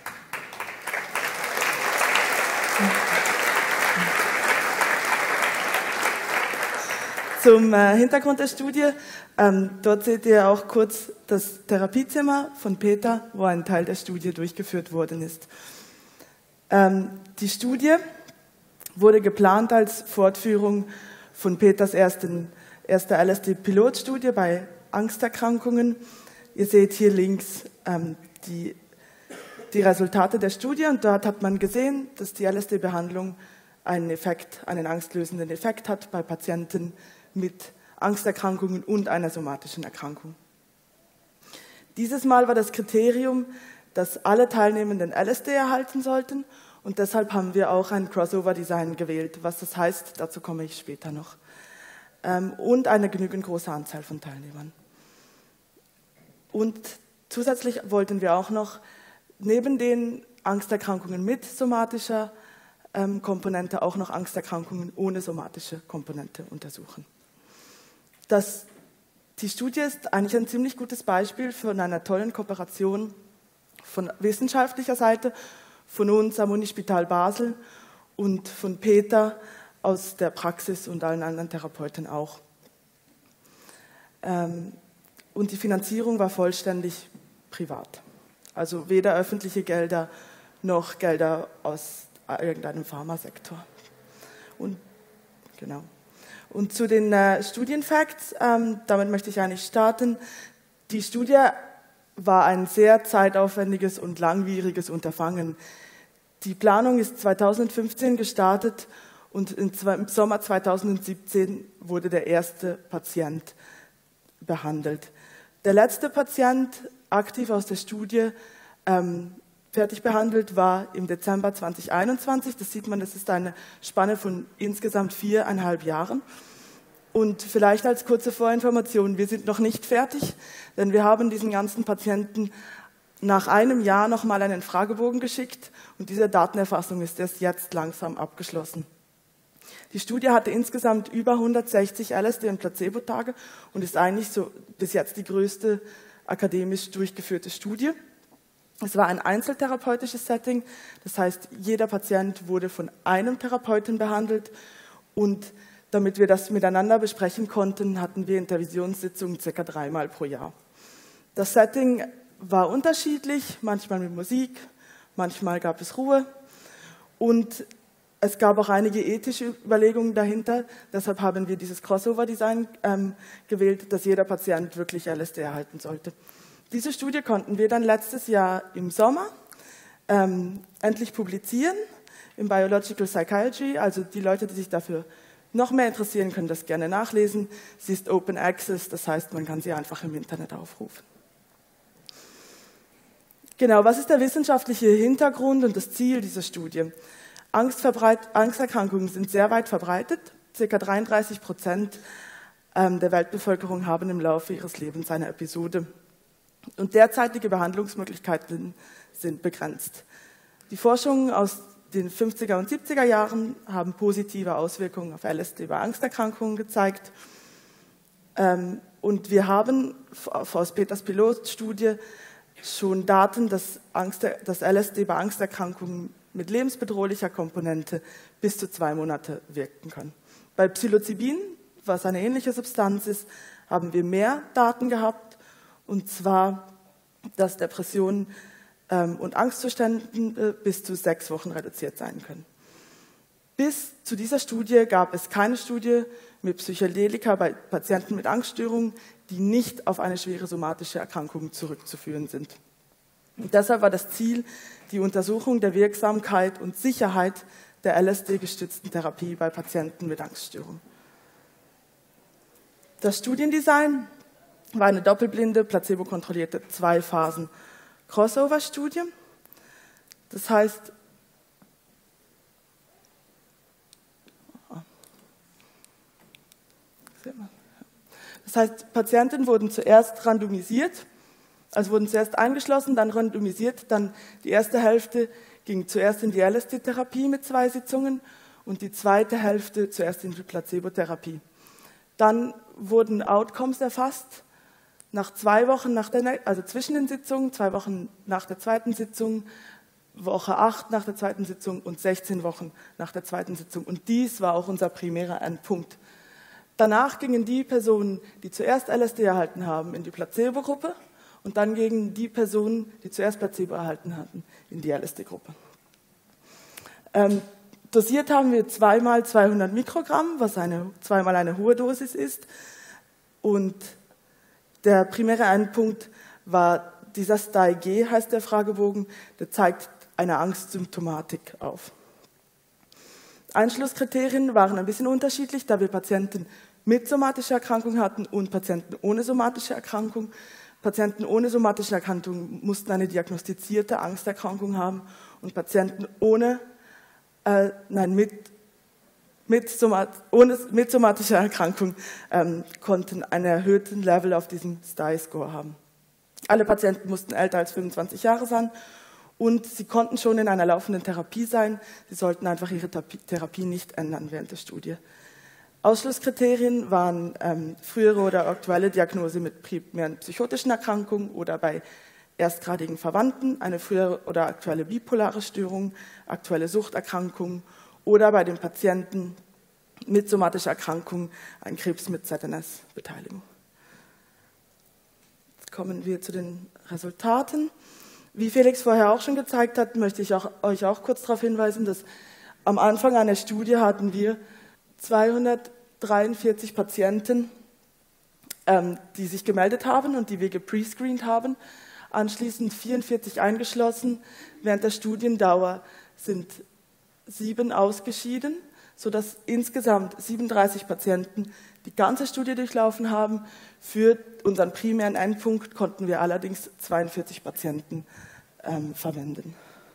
Speaker 4: Zum Hintergrund der Studie. Dort seht ihr auch kurz das Therapiezimmer von Peter, wo ein Teil der Studie durchgeführt worden ist. Die Studie wurde geplant als Fortführung von Peters erster LSD-Pilotstudie bei Angsterkrankungen. Ihr seht hier links die Resultate der Studie und dort hat man gesehen, dass die LSD-Behandlung einen angstlösenden Effekt hat bei Patienten mit Angsterkrankungen und einer somatischen Erkrankung. Dieses Mal war das Kriterium, dass alle Teilnehmenden LSD erhalten sollten und deshalb haben wir auch ein Crossover-Design gewählt. Was das heißt, dazu komme ich später noch. Und eine genügend große Anzahl von Teilnehmern. Und zusätzlich wollten wir auch noch neben den Angsterkrankungen mit somatischer Komponente auch noch Angsterkrankungen ohne somatische Komponente untersuchen. Die Studie ist eigentlich ein ziemlich gutes Beispiel von einer tollen Kooperation von wissenschaftlicher Seite, von uns am Unispital Basel und von Peter aus der Praxis und allen anderen Therapeuten auch. Und die Finanzierung war vollständig privat. Also weder öffentliche Gelder noch Gelder aus irgendeinem Pharmasektor. Und genau. Und zu den Studienfacts, damit möchte ich eigentlich starten. Die Studie war ein sehr zeitaufwendiges und langwieriges Unterfangen. Die Planung ist 2015 gestartet und im Sommer 2017 wurde der erste Patient behandelt. Der letzte Patient, aktiv aus der Studie, fertig behandelt, war im Dezember 2021. Das sieht man, das ist eine Spanne von insgesamt 4,5 Jahren. Und vielleicht als kurze Vorinformation, wir sind noch nicht fertig, denn wir haben diesen ganzen Patienten nach einem Jahr nochmal einen Fragebogen geschickt und diese Datenerfassung ist erst jetzt langsam abgeschlossen. Die Studie hatte insgesamt über 160 LSD- und Placebo-Tage und ist eigentlich so bis jetzt die größte akademisch durchgeführte Studie. Es war ein einzeltherapeutisches Setting, das heißt, jeder Patient wurde von einem Therapeuten behandelt und damit wir das miteinander besprechen konnten, hatten wir Intervisionssitzungen ca. 3-mal pro Jahr. Das Setting war unterschiedlich, manchmal mit Musik, manchmal gab es Ruhe und es gab auch einige ethische Überlegungen dahinter. Deshalb haben wir dieses Crossover-Design gewählt, dass jeder Patient wirklich LSD erhalten sollte. Diese Studie konnten wir dann letztes Jahr im Sommer endlich publizieren im Biological Psychiatry. Also die Leute, die sich dafür noch mehr interessieren, können das gerne nachlesen. Sie ist Open Access, das heißt, man kann sie einfach im Internet aufrufen. Genau, was ist der wissenschaftliche Hintergrund und das Ziel dieser Studie? Angsterkrankungen sind sehr weit verbreitet. Ca. 33% der Weltbevölkerung haben im Laufe ihres Lebens eine Episode. Und derzeitige Behandlungsmöglichkeiten sind begrenzt. Die Forschung aus den 50er und 70er Jahren haben positive Auswirkungen auf LSD bei Angsterkrankungen gezeigt. Und wir haben aus Peters Pilotstudie schon Daten, dass LSD bei Angsterkrankungen mit lebensbedrohlicher Komponente bis zu 2 Monate wirken kann. Bei Psilocybin, was eine ähnliche Substanz ist, haben wir mehr Daten gehabt, und zwar, dass Depressionen und Angstzuständen bis zu 6 Wochen reduziert sein können. Bis zu dieser Studie gab es keine Studie mit Psychedelika bei Patienten mit Angststörungen, die nicht auf eine schwere somatische Erkrankung zurückzuführen sind. Und deshalb war das Ziel die Untersuchung der Wirksamkeit und Sicherheit der LSD-gestützten Therapie bei Patienten mit Angststörungen. Das Studiendesign war eine doppelblinde, placebo-kontrollierte 2-Phasen-Crossover-Studie. Das heißt, Patienten wurden zuerst randomisiert, also wurden zuerst eingeschlossen, dann randomisiert, dann die erste Hälfte ging zuerst in die LSD-Therapie mit 2 Sitzungen und die zweite Hälfte zuerst in die Placebotherapie. Dann wurden Outcomes erfasst, nach 2 Wochen, also zwischen den Sitzungen, 2 Wochen nach der zweiten Sitzung, Woche 8 nach der zweiten Sitzung und 16 Wochen nach der zweiten Sitzung. Und dies war auch unser primärer Endpunkt. Danach gingen die Personen, die zuerst LSD erhalten haben, in die Placebo-Gruppe und dann gingen die Personen, die zuerst Placebo erhalten hatten, in die LSD-Gruppe. Dosiert haben wir 2 × 200 Mikrogramm, was 2-mal eine hohe Dosis ist. Und der primäre Endpunkt war dieser STAI-G, heißt der Fragebogen, der zeigt eine Angstsymptomatik auf. Einschlusskriterien waren ein bisschen unterschiedlich, da wir Patienten mit somatischer Erkrankung hatten und Patienten ohne somatische Erkrankung. Patienten ohne somatische Erkrankung mussten eine diagnostizierte Angsterkrankung haben und Patienten mit somatischer Erkrankung konnten einen erhöhten Level auf diesem STAI-Score haben. Alle Patienten mussten älter als 25 Jahre sein und sie konnten schon in einer laufenden Therapie sein. Sie sollten einfach ihre Therapie nicht ändern während der Studie. Ausschlusskriterien waren frühere oder aktuelle Diagnose mit primären psychotischen Erkrankungen oder bei erstgradigen Verwandten, eine frühere oder aktuelle bipolare Störung, aktuelle Suchterkrankung oder bei den Patienten mit somatischer Erkrankung ein Krebs mit ZNS-Beteiligung. Jetzt kommen wir zu den Resultaten. Wie Felix vorher auch schon gezeigt hat, möchte ich euch auch kurz darauf hinweisen, dass am Anfang einer Studie hatten wir 243 Patienten, die sich gemeldet haben und die wir geprescreent haben. Anschließend 44 eingeschlossen. Während der Studiendauer sind 7 ausgeschieden, sodass insgesamt 37 Patienten die ganze Studie durchlaufen haben. Für unseren primären Endpunkt konnten wir allerdings 42 Patienten verwenden.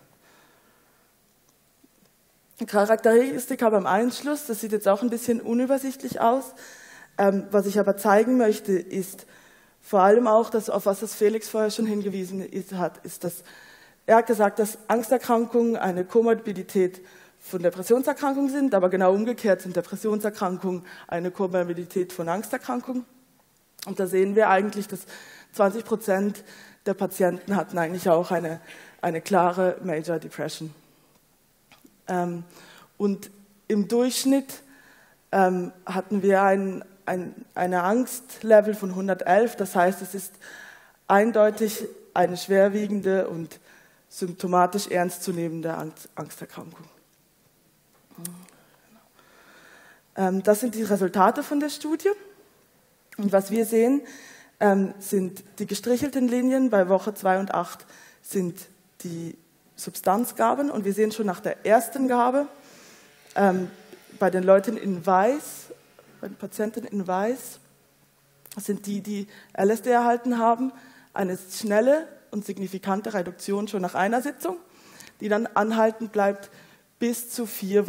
Speaker 4: Charakteristika beim Einschluss, das sieht jetzt auch ein bisschen unübersichtlich aus. Was ich aber zeigen möchte, ist vor allem auch, dass, auf was das Felix vorher schon hingewiesen hat, ist, dass er hat gesagt, dass Angsterkrankungen eine Komorbidität von Depressionserkrankungen sind, aber genau umgekehrt sind Depressionserkrankungen eine Komorbidität von Angsterkrankungen. Und da sehen wir eigentlich, dass 20% der Patienten hatten eigentlich auch eine klare Major Depression. Und im Durchschnitt hatten wir eine Angstlevel von 111, das heißt, es ist eindeutig eine schwerwiegende und symptomatisch ernstzunehmende Angsterkrankung. Das sind die Resultate von der Studie. Und was wir sehen, sind die gestrichelten Linien bei Woche 2 und 8 sind die Substanzgaben. Und wir sehen schon nach der ersten Gabe bei den Leuten in Weiß, bei den Patienten in Weiß, sind die LSD erhalten haben, eine schnelle und signifikante Reduktion schon nach einer Sitzung, die dann anhaltend bleibt bis zu 4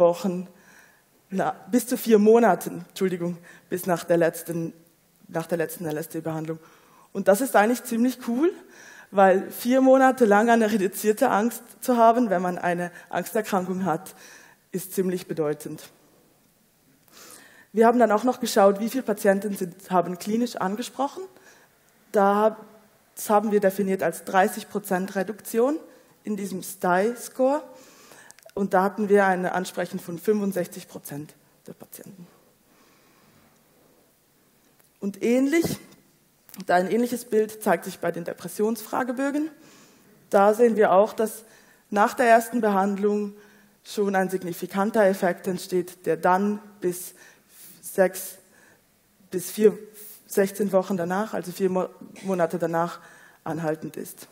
Speaker 4: Monaten, bis nach der letzten LSD-Behandlung. Und das ist eigentlich ziemlich cool, weil 4 Monate lang eine reduzierte Angst zu haben, wenn man eine Angsterkrankung hat, ist ziemlich bedeutend. Wir haben dann auch noch geschaut, wie viele Patienten haben klinisch angesprochen. Das haben wir definiert als 30% Reduktion in diesem STAI-Score. Und da hatten wir ein Ansprechen von 65% der Patienten. Und ein ähnliches Bild zeigt sich bei den Depressionsfragebögen. Da sehen wir auch, dass nach der ersten Behandlung schon ein signifikanter Effekt entsteht, der dann bis 16 Wochen danach, also 4 Monate danach, anhaltend ist.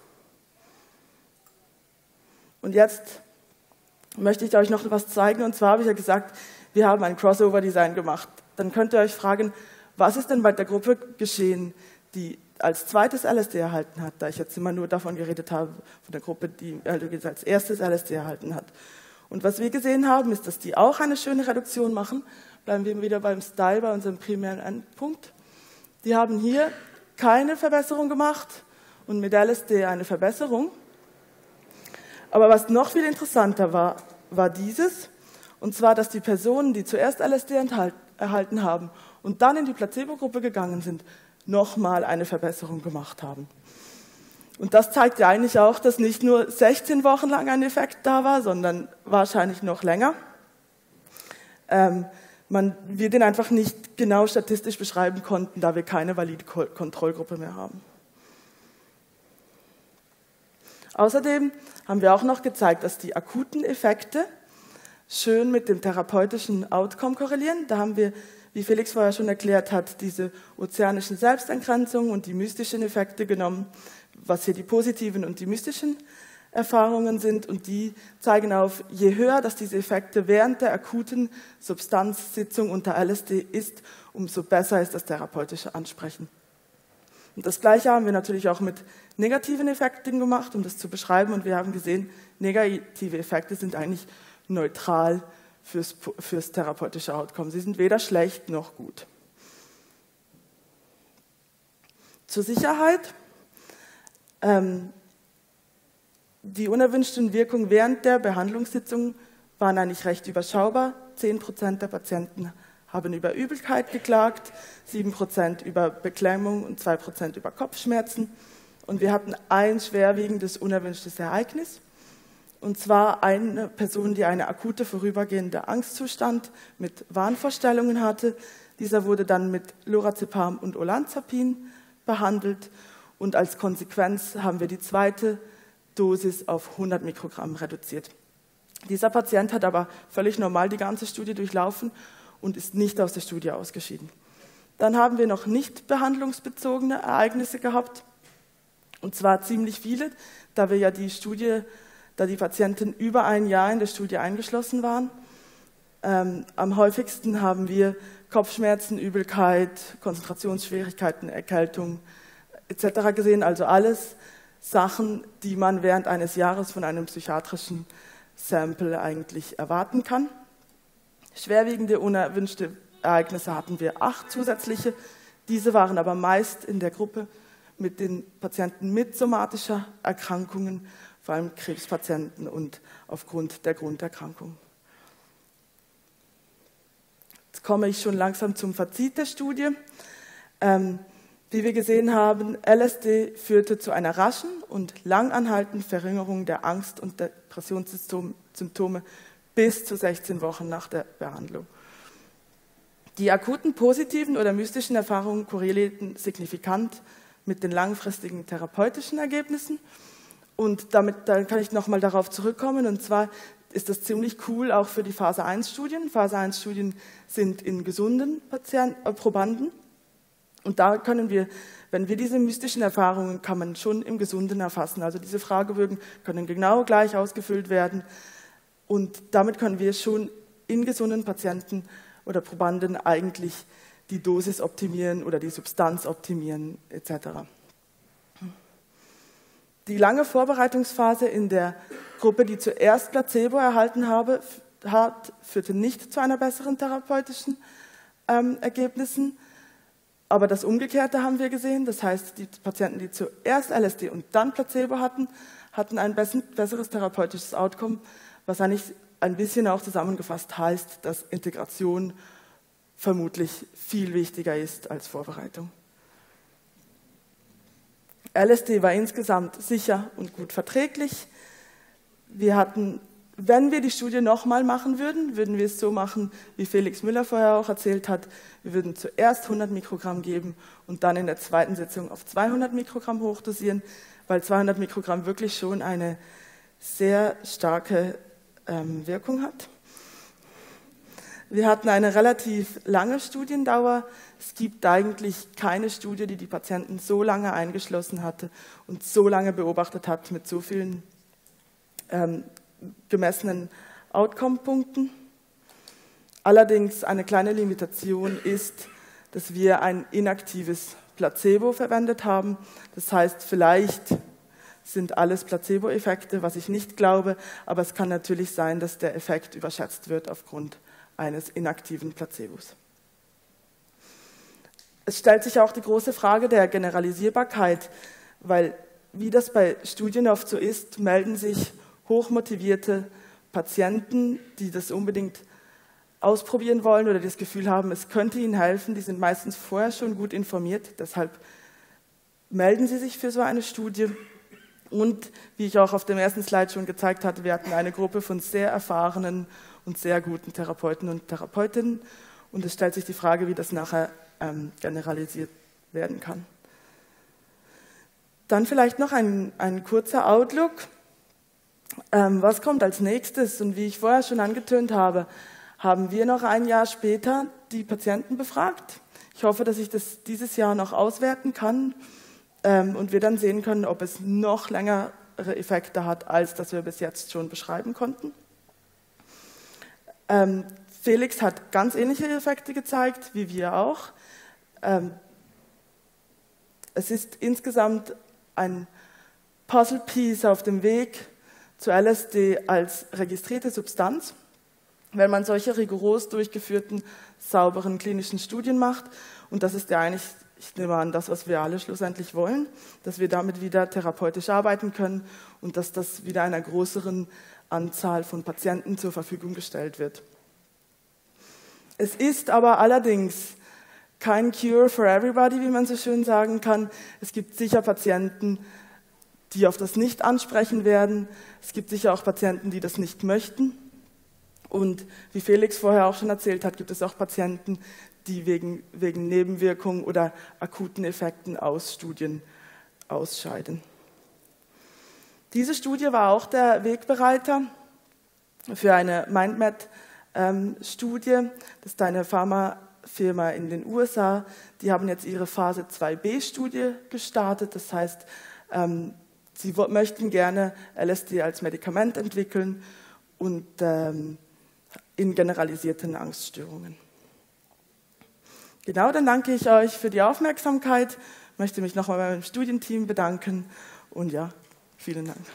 Speaker 4: Und jetzt möchte ich euch noch was zeigen. Und zwar habe ich ja gesagt, wir haben ein Crossover-Design gemacht. Dann könnt ihr euch fragen, was ist denn bei der Gruppe geschehen, die als zweites LSD erhalten hat, da ich jetzt immer nur davon geredet habe, von der Gruppe, die als erstes LSD erhalten hat. Und was wir gesehen haben, ist, dass die auch eine schöne Reduktion machen. Bleiben wir wieder beim Style, bei unserem primären Endpunkt. Die haben hier keine Verbesserung gemacht und mit LSD eine Verbesserung. Aber was noch viel interessanter war dieses, und zwar, dass die Personen, die zuerst LSD erhalten haben und dann in die Placebo-Gruppe gegangen sind, nochmal eine Verbesserung gemacht haben. Und das zeigt ja eigentlich auch, dass nicht nur 16 Wochen lang ein Effekt da war, sondern wahrscheinlich noch länger. Wir den einfach nicht genau statistisch beschreiben konnten, da wir keine valide Kontrollgruppe mehr haben. Außerdem haben wir auch noch gezeigt, dass die akuten Effekte schön mit dem therapeutischen Outcome korrelieren. Da haben wir, wie Felix vorher schon erklärt hat, diese ozeanischen Selbstentgrenzungen und die mystischen Effekte genommen, was hier die positiven und die mystischen Erfahrungen sind. Und die zeigen auf, je höher dass diese Effekte während der akuten Substanzsitzung unter LSD ist, umso besser ist das therapeutische Ansprechen. Und das Gleiche haben wir natürlich auch mit negativen Effekten gemacht, um das zu beschreiben. Und wir haben gesehen, negative Effekte sind eigentlich neutral fürs therapeutische Outcome. Sie sind weder schlecht noch gut. Zur Sicherheit. Die unerwünschten Wirkungen während der Behandlungssitzung waren eigentlich recht überschaubar. 10% der Patienten haben über Übelkeit geklagt, 7% über Beklemmung und 2% über Kopfschmerzen. Und wir hatten ein schwerwiegendes unerwünschtes Ereignis. Und zwar eine Person, die eine akute vorübergehende Angstzustand mit Wahnvorstellungen hatte. Dieser wurde dann mit Lorazepam und Olanzapin behandelt. Und als Konsequenz haben wir die zweite Dosis auf 100 Mikrogramm reduziert. Dieser Patient hat aber völlig normal die ganze Studie durchlaufen und ist nicht aus der Studie ausgeschieden. Dann haben wir noch nicht behandlungsbezogene Ereignisse gehabt, und zwar ziemlich viele, da wir ja die Studie da die Patienten über ein Jahr in der Studie eingeschlossen waren. Am häufigsten haben wir Kopfschmerzen, Übelkeit, Konzentrationsschwierigkeiten, Erkältung etc. gesehen, also alles Sachen, die man während eines Jahres von einem psychiatrischen Sample eigentlich erwarten kann. Schwerwiegende, unerwünschte Ereignisse hatten wir 8 zusätzliche. Diese waren aber meist in der Gruppe mit den Patienten mit somatischer Erkrankungen, vor allem Krebspatienten und aufgrund der Grunderkrankung. Jetzt komme ich schon langsam zum Fazit der Studie. Wie wir gesehen haben, LSD führte zu einer raschen und langanhaltenden Verringerung der Angst- und Depressionssymptome bis zu 16 Wochen nach der Behandlung. Die akuten positiven oder mystischen Erfahrungen korrelierten signifikant mit den langfristigen therapeutischen Ergebnissen. Und dann kann ich nochmal darauf zurückkommen, und zwar ist das ziemlich cool auch für die Phase-1-Studien. Phase-1-Studien sind in gesunden Probanden. Und da können wir, wenn wir diese mystischen Erfahrungen, kann man schon im Gesunden erfassen. Also diese Fragebögen können genau gleich ausgefüllt werden. Und damit können wir schon in gesunden Patienten oder Probanden eigentlich die Dosis optimieren oder die Substanz optimieren etc. Die lange Vorbereitungsphase in der Gruppe, die zuerst Placebo erhalten hat, führte nicht zu einer besseren therapeutischen Ergebnissen. Aber das Umgekehrte haben wir gesehen. Das heißt, die Patienten, die zuerst LSD und dann Placebo hatten ein besseres therapeutisches Outcome, was eigentlich ein bisschen auch zusammengefasst heißt, dass Integration vermutlich viel wichtiger ist als Vorbereitung. LSD war insgesamt sicher und gut verträglich. Wenn wir die Studie nochmal machen würden, würden wir es so machen, wie Felix Müller vorher auch erzählt hat. Wir würden zuerst 100 Mikrogramm geben und dann in der zweiten Sitzung auf 200 Mikrogramm hochdosieren, weil 200 Mikrogramm wirklich schon eine sehr starke Wirkung hat. Wir hatten eine relativ lange Studiendauer. Es gibt eigentlich keine Studie, die die Patienten so lange eingeschlossen hatte und so lange beobachtet hat mit so vielen gemessenen Outcome-Punkten. Allerdings eine kleine Limitation ist, dass wir ein inaktives Placebo verwendet haben. Das heißt, vielleicht sind alles Placebo-Effekte, was ich nicht glaube, aber es kann natürlich sein, dass der Effekt überschätzt wird aufgrund eines inaktiven Placebos. Es stellt sich auch die große Frage der Generalisierbarkeit, weil, wie das bei Studien oft so ist, melden sich hochmotivierte Patienten, die das unbedingt ausprobieren wollen oder das Gefühl haben, es könnte ihnen helfen. Die sind meistens vorher schon gut informiert, deshalb melden sie sich für so eine Studie. Und wie ich auch auf dem ersten Slide schon gezeigt hatte, wir hatten eine Gruppe von sehr erfahrenen und sehr guten Therapeuten und Therapeutinnen. Und es stellt sich die Frage, wie das nachher generalisiert werden kann. Dann vielleicht noch ein kurzer Outlook. Was kommt als nächstes? Und wie ich vorher schon angetönt habe, haben wir noch ein Jahr später die Patienten befragt. Ich hoffe, dass ich das dieses Jahr noch auswerten kann und wir dann sehen können, ob es noch längere Effekte hat, als das wir bis jetzt schon beschreiben konnten. Felix hat ganz ähnliche Effekte gezeigt, wie wir auch. Es ist insgesamt ein Puzzle-Piece auf dem Weg zu LSD als registrierte Substanz, wenn man solche rigoros durchgeführten, sauberen klinischen Studien macht. Und das ist ja eigentlich, ich nehme an, das, was wir alle schlussendlich wollen, dass wir damit wieder therapeutisch arbeiten können und dass das wieder einer größeren Anzahl von Patienten zur Verfügung gestellt wird. Es ist aber allerdings kein Cure for everybody, wie man so schön sagen kann. Es gibt sicher Patienten, die auf das nicht ansprechen werden. Es gibt sicher auch Patienten, die das nicht möchten. Und wie Felix vorher auch schon erzählt hat, gibt es auch Patienten, die wegen Nebenwirkungen oder akuten Effekten aus Studien ausscheiden. Diese Studie war auch der Wegbereiter für eine MindMed-Studie. Das ist eine Pharmafirma in den USA. Die haben jetzt ihre Phase 2b-Studie gestartet. Das heißt, sie möchten gerne LSD als Medikament entwickeln und in generalisierten Angststörungen. Genau, dann danke ich euch für die Aufmerksamkeit, möchte mich nochmal beim Studienteam bedanken und ja, vielen Dank.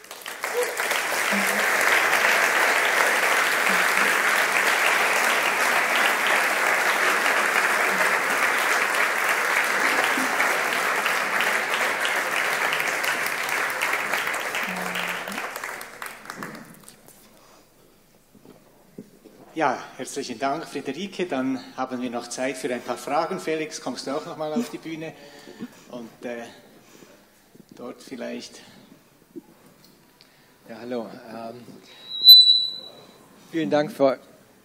Speaker 1: Ja, herzlichen Dank, Friederike. Dann haben wir noch Zeit für ein paar Fragen. Felix, kommst du auch noch mal auf die Bühne? Und dort vielleicht.
Speaker 5: Ja, hallo. Vielen Dank für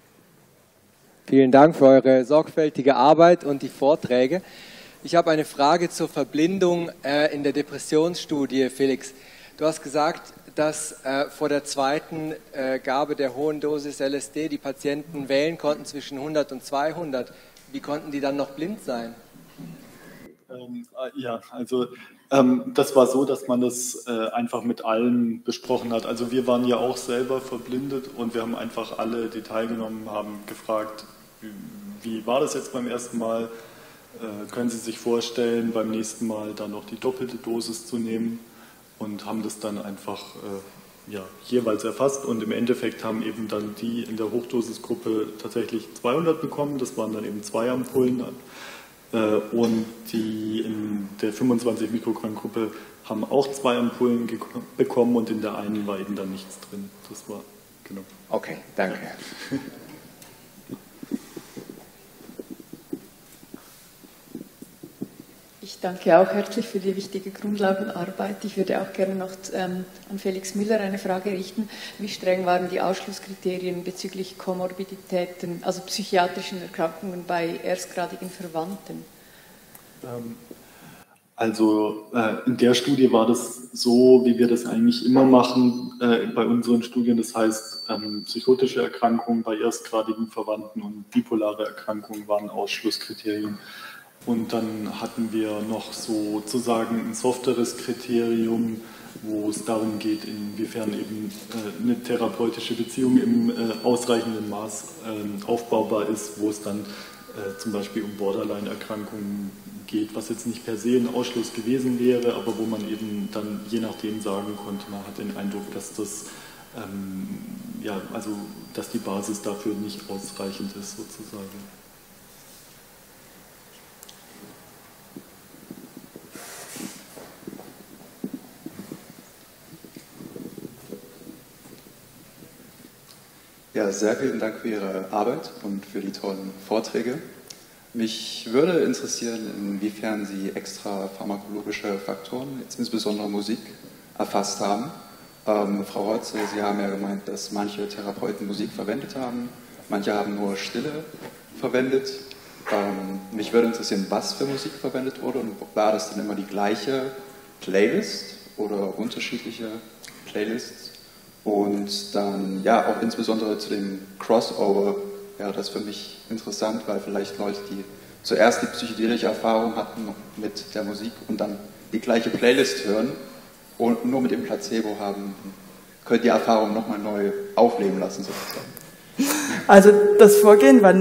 Speaker 5: eure sorgfältige Arbeit und die Vorträge. Ich habe eine Frage zur Verblindung in der Depressionsstudie, Felix. Du hast gesagt, dass vor der zweiten Gabe der hohen Dosis LSD die Patienten wählen konnten zwischen 100 und 200. Wie konnten die dann noch blind sein?
Speaker 2: Ja, also das war so, dass man das einfach mit allen besprochen hat. Also wir waren ja auch selber verblindet und wir haben einfach alle, die teilgenommen haben, gefragt, wie war das jetzt beim ersten Mal? Können Sie sich vorstellen, beim nächsten Mal dann noch die doppelte Dosis zu nehmen? Und haben das dann einfach jeweils erfasst und im Endeffekt haben eben dann die in der Hochdosisgruppe tatsächlich 200 bekommen, das waren dann eben 2 Ampullen und die in der 25 Mikrogramm Gruppe haben auch 2 Ampullen bekommen und in der einen war eben dann nichts drin. Das war, genau.
Speaker 5: Okay, danke.
Speaker 6: Ich danke auch herzlich für die wichtige Grundlagenarbeit. Ich würde auch gerne noch an Felix Müller eine Frage richten. Wie streng waren die Ausschlusskriterien bezüglich Komorbiditäten, also psychiatrischen Erkrankungen bei erstgradigen Verwandten?
Speaker 2: Also in der Studie war das so, wie wir das eigentlich immer machen bei unseren Studien. Das heißt, psychotische Erkrankungen bei erstgradigen Verwandten und bipolare Erkrankungen waren Ausschlusskriterien. Und dann hatten wir noch sozusagen ein softeres Kriterium, wo es darum geht, inwiefern eben eine therapeutische Beziehung im ausreichenden Maß aufbaubar ist, wo es dann zum Beispiel um Borderline-Erkrankungen geht, was jetzt nicht per se ein Ausschluss gewesen wäre, aber wo man eben dann je nachdem sagen konnte, man hat den Eindruck, dass das also dass die Basis dafür nicht ausreichend ist sozusagen.
Speaker 7: Ja, sehr vielen Dank für Ihre Arbeit und für die tollen Vorträge. Mich würde interessieren, inwiefern Sie extra pharmakologische Faktoren, jetzt insbesondere Musik, erfasst haben. Frau Holze, Sie haben ja gemeint, dass manche Therapeuten Musik verwendet haben, manche haben nur Stille verwendet. Mich würde interessieren, was für Musik verwendet wurde und war das dann immer die gleiche Playlist oder unterschiedliche Playlists? Und dann, ja, auch insbesondere zu dem Crossover, ja, das ist für mich interessant, weil vielleicht Leute, die zuerst die psychedelische Erfahrung hatten mit der Musik und dann die gleiche Playlist hören und nur mit dem Placebo haben, können die Erfahrung nochmal neu aufleben lassen, sozusagen.
Speaker 4: Also das Vorgehen war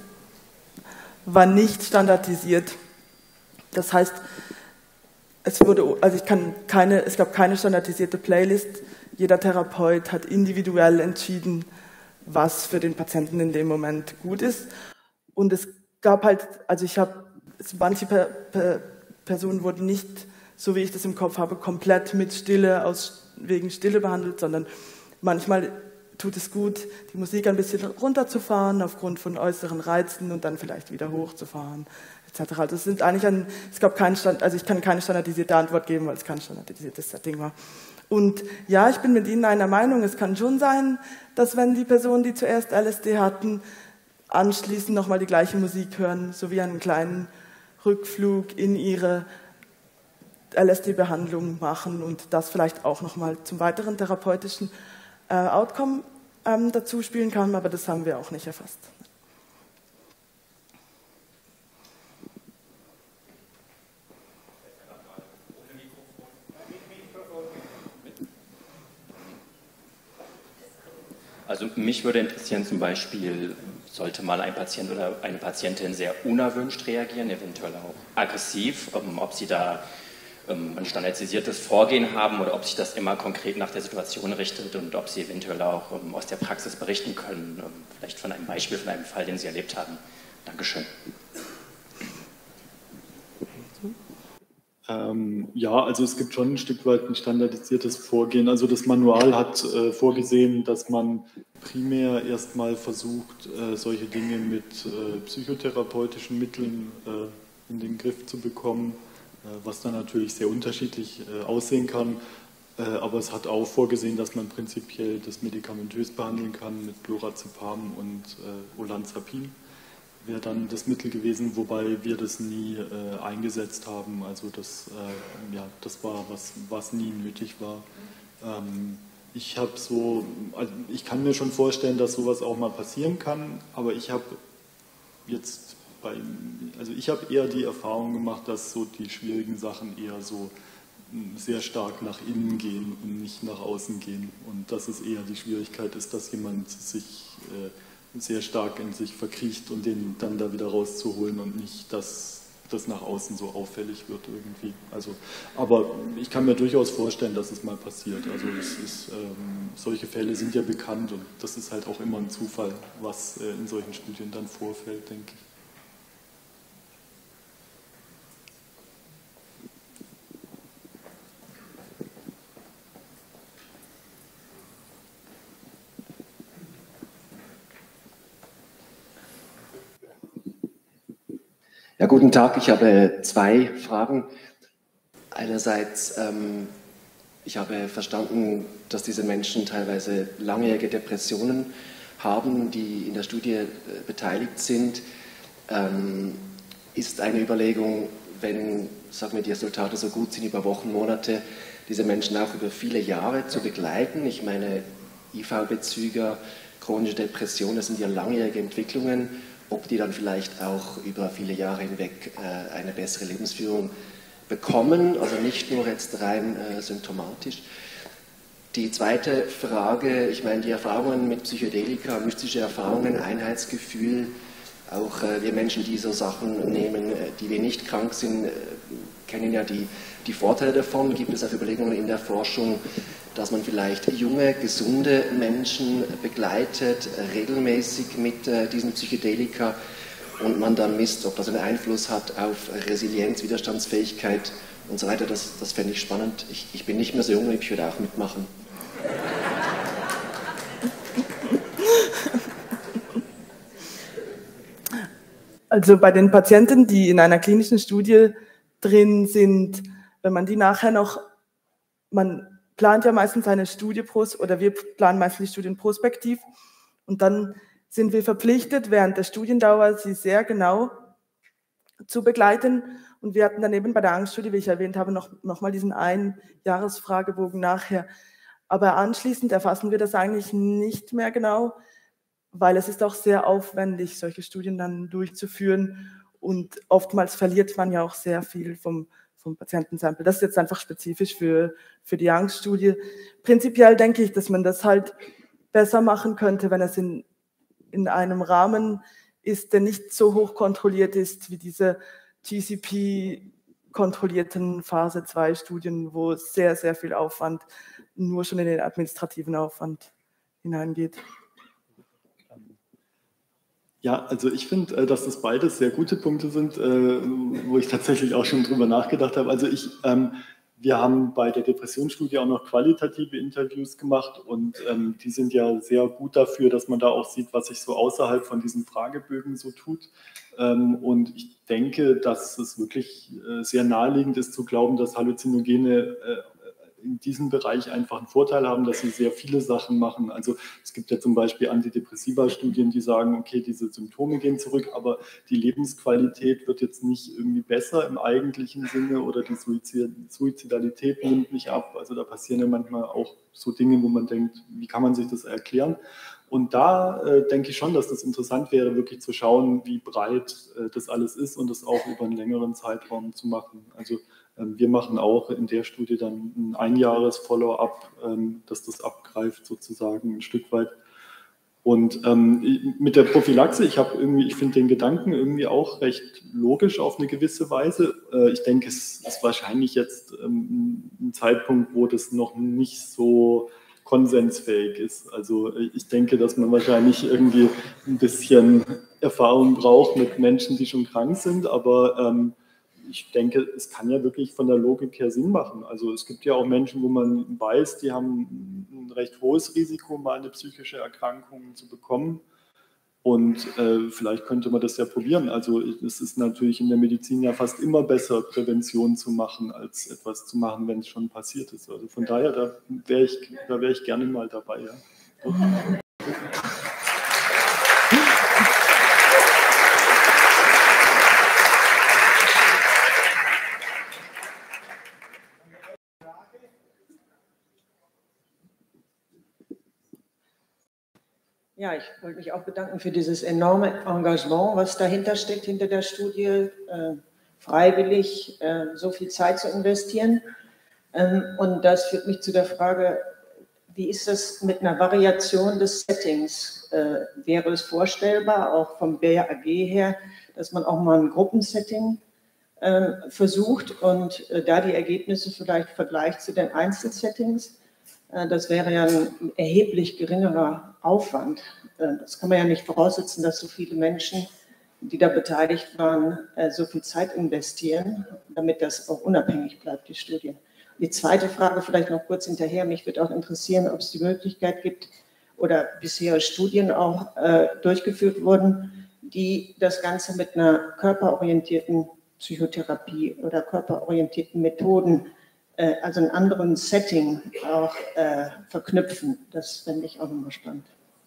Speaker 4: nicht standardisiert. Das heißt, es gab keine standardisierte Playlist. Jeder Therapeut hat individuell entschieden, was für den Patienten in dem Moment gut ist. Und es gab halt, manche Personen wurden nicht, so wie ich das im Kopf habe, komplett mit Stille wegen Stille behandelt, sondern manchmal tut es gut, die Musik ein bisschen runterzufahren aufgrund von äußeren Reizen und dann vielleicht wieder hochzufahren, etc. Also ich kann keine standardisierte Antwort geben, weil es kein standardisiertes Setting war. Und ja, ich bin mit Ihnen einer Meinung, es kann schon sein, dass wenn die Personen, die zuerst LSD hatten, anschließend nochmal die gleiche Musik hören, sowie einen kleinen Rückflug in ihre LSD-Behandlung machen und das vielleicht auch nochmal zum weiteren therapeutischen Outcome dazu spielen kann, aber das haben wir auch nicht erfasst.
Speaker 8: Also mich würde interessieren zum Beispiel, sollte mal ein Patient oder eine Patientin sehr unerwünscht reagieren, eventuell auch aggressiv, ob sie da ein standardisiertes Vorgehen haben oder ob sich das immer konkret nach der Situation richtet und ob Sie eventuell auch aus der Praxis berichten können, vielleicht von einem Beispiel, von einem Fall, den Sie erlebt haben. Dankeschön.
Speaker 2: Ja, also es gibt schon ein Stück weit ein standardisiertes Vorgehen. Also das Manual hat vorgesehen, dass man primär erstmal versucht, solche Dinge mit psychotherapeutischen Mitteln in den Griff zu bekommen, was dann natürlich sehr unterschiedlich aussehen kann. Aber es hat auch vorgesehen, dass man prinzipiell das medikamentös behandeln kann mit Lorazepam und Olanzapin. Wäre dann das Mittel gewesen, wobei wir das nie eingesetzt haben. Also das, ja, das war was nie nötig war. Ich habe so, also ich kann mir schon vorstellen, dass sowas auch mal passieren kann, aber ich habe jetzt ich habe eher die Erfahrung gemacht, dass so die schwierigen Sachen eher so sehr stark nach innen gehen und nicht nach außen gehen. Und dass es eher die Schwierigkeit ist, dass jemand sich sehr stark in sich verkriecht und den dann da wieder rauszuholen und nicht, dass das nach außen so auffällig wird irgendwie. Also, aber ich kann mir durchaus vorstellen, dass es mal passiert. Also solche Fälle sind ja bekannt und das ist halt auch immer ein Zufall, was in solchen Studien dann vorfällt, denke ich.
Speaker 9: Ja, guten Tag. Ich habe zwei Fragen. Einerseits, ich habe verstanden, dass diese Menschen teilweise langjährige Depressionen haben, die in der Studie beteiligt sind. Ist eine Überlegung, wenn, sagen wir, die Resultate so gut sind, über Wochen, Monate, diese Menschen auch über viele Jahre zu begleiten? Ich meine, IV-Bezüger, chronische Depressionen, das sind ja langjährige Entwicklungen. Ob die dann vielleicht auch über viele Jahre hinweg eine bessere Lebensführung bekommen, also nicht nur jetzt rein symptomatisch. Die zweite Frage, ich meine, die Erfahrungen mit Psychedelika, mystische Erfahrungen, Einheitsgefühl, auch wir Menschen, die so Sachen nehmen, die wir nicht krank sind, kennen ja die Vorteile davon. Gibt es auch Überlegungen in der Forschung, dass man vielleicht junge, gesunde Menschen begleitet, regelmäßig mit diesen Psychedelika und man dann misst, ob das einen Einfluss hat auf Resilienz, Widerstandsfähigkeit und so weiter. Das fände ich spannend. Ich bin nicht mehr so jung, ich würde auch mitmachen.
Speaker 4: Also bei den Patienten, die in einer klinischen Studie drin sind, wenn man die nachher noch, man plant ja meistens eine Studie, oder wir planen meistens die Studien prospektiv und dann sind wir verpflichtet, während der Studiendauer sie sehr genau zu begleiten. Und wir hatten daneben bei der Angststudie, wie ich erwähnt habe, noch mal diesen Einjahresfragebogen nachher. Aber anschließend erfassen wir das eigentlich nicht mehr genau, weil es ist auch sehr aufwendig, solche Studien dann durchzuführen. Und oftmals verliert man ja auch sehr viel vom Patientensample. Das ist jetzt einfach spezifisch für die Angststudie. Prinzipiell denke ich, dass man das halt besser machen könnte, wenn es in einem Rahmen ist, der nicht so hoch kontrolliert ist wie diese GCP-kontrollierten Phase 2 Studien, wo sehr, sehr viel Aufwand nur schon in den administrativen Aufwand hineingeht.
Speaker 2: Ja, also ich finde, dass das beides sehr gute Punkte sind, wo ich tatsächlich auch schon drüber nachgedacht habe. Also wir haben bei der Depressionsstudie auch noch qualitative Interviews gemacht und die sind ja sehr gut dafür, dass man da auch sieht, was sich so außerhalb von diesen Fragebögen so tut. Und ich denke, dass es wirklich sehr naheliegend ist zu glauben, dass Halluzinogene in diesem Bereich einfach einen Vorteil haben, dass sie sehr viele Sachen machen. Also es gibt ja zum Beispiel Antidepressiva-Studien, die sagen, okay, diese Symptome gehen zurück, aber die Lebensqualität wird jetzt nicht irgendwie besser im eigentlichen Sinne oder die Suizidalität nimmt nicht ab. Also da passieren ja manchmal auch so Dinge, wo man denkt, wie kann man sich das erklären? Und da denke ich schon, dass das interessant wäre, wirklich zu schauen, wie breit das alles ist und das auch über einen längeren Zeitraum zu machen. Also wir machen auch in der Studie dann ein Einjahres-Follow-up, dass das abgreift sozusagen ein Stück weit. Und mit der Prophylaxe, ich finde den Gedanken irgendwie auch recht logisch auf eine gewisse Weise. Ich denke, es ist wahrscheinlich jetzt ein Zeitpunkt, wo das noch nicht so konsensfähig ist. Also ich denke, dass man wahrscheinlich irgendwie ein bisschen Erfahrung braucht mit Menschen, die schon krank sind, aber ich denke, es kann ja wirklich von der Logik her Sinn machen. Also es gibt ja auch Menschen, wo man weiß, die haben ein recht hohes Risiko, mal eine psychische Erkrankung zu bekommen. Und vielleicht könnte man das ja probieren. Also es ist natürlich in der Medizin ja fast immer besser, Prävention zu machen, als etwas zu machen, wenn es schon passiert ist. Also von daher, da wäre ich gerne mal dabei. Ja.
Speaker 10: Ja, ich wollte mich auch bedanken für dieses enorme Engagement, was dahinter steckt, hinter der Studie, freiwillig so viel Zeit zu investieren. Und das führt mich zu der Frage, wie ist das mit einer Variation des Settings? Wäre es vorstellbar, auch vom BAG her, dass man auch mal ein Gruppensetting versucht und da die Ergebnisse vielleicht vergleicht zu den Einzelsettings? Das wäre ja ein erheblich geringerer Aufwand. Das kann man ja nicht voraussetzen, dass so viele Menschen, die da beteiligt waren, so viel Zeit investieren, damit das auch unabhängig bleibt, die Studie. Die zweite Frage vielleicht noch kurz hinterher. Mich würde auch interessieren, ob es die Möglichkeit gibt oder bisher Studien auch durchgeführt wurden, die das Ganze mit einer körperorientierten Psychotherapie oder körperorientierten Methoden, also einem anderen Setting auch verknüpfen. Das fände ich auch nochmal spannend.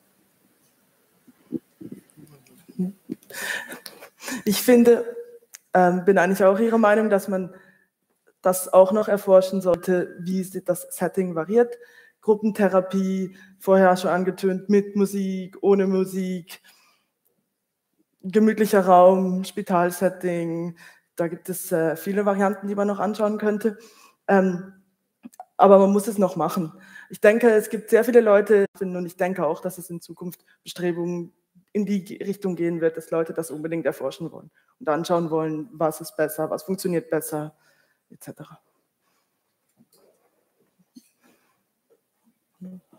Speaker 4: Ich finde, bin eigentlich auch Ihrer Meinung, dass man das auch noch erforschen sollte, wie das Setting variiert. Gruppentherapie, vorher schon angetönt, mit Musik, ohne Musik, gemütlicher Raum, Spitalsetting. Da gibt es viele Varianten, die man noch anschauen könnte. Aber man muss es noch machen. Ich denke, es gibt sehr viele Leute, und ich denke auch, dass es in Zukunft Bestrebungen in die Richtung gehen wird, dass Leute das unbedingt erforschen wollen und anschauen wollen, was ist besser, was funktioniert besser, etc.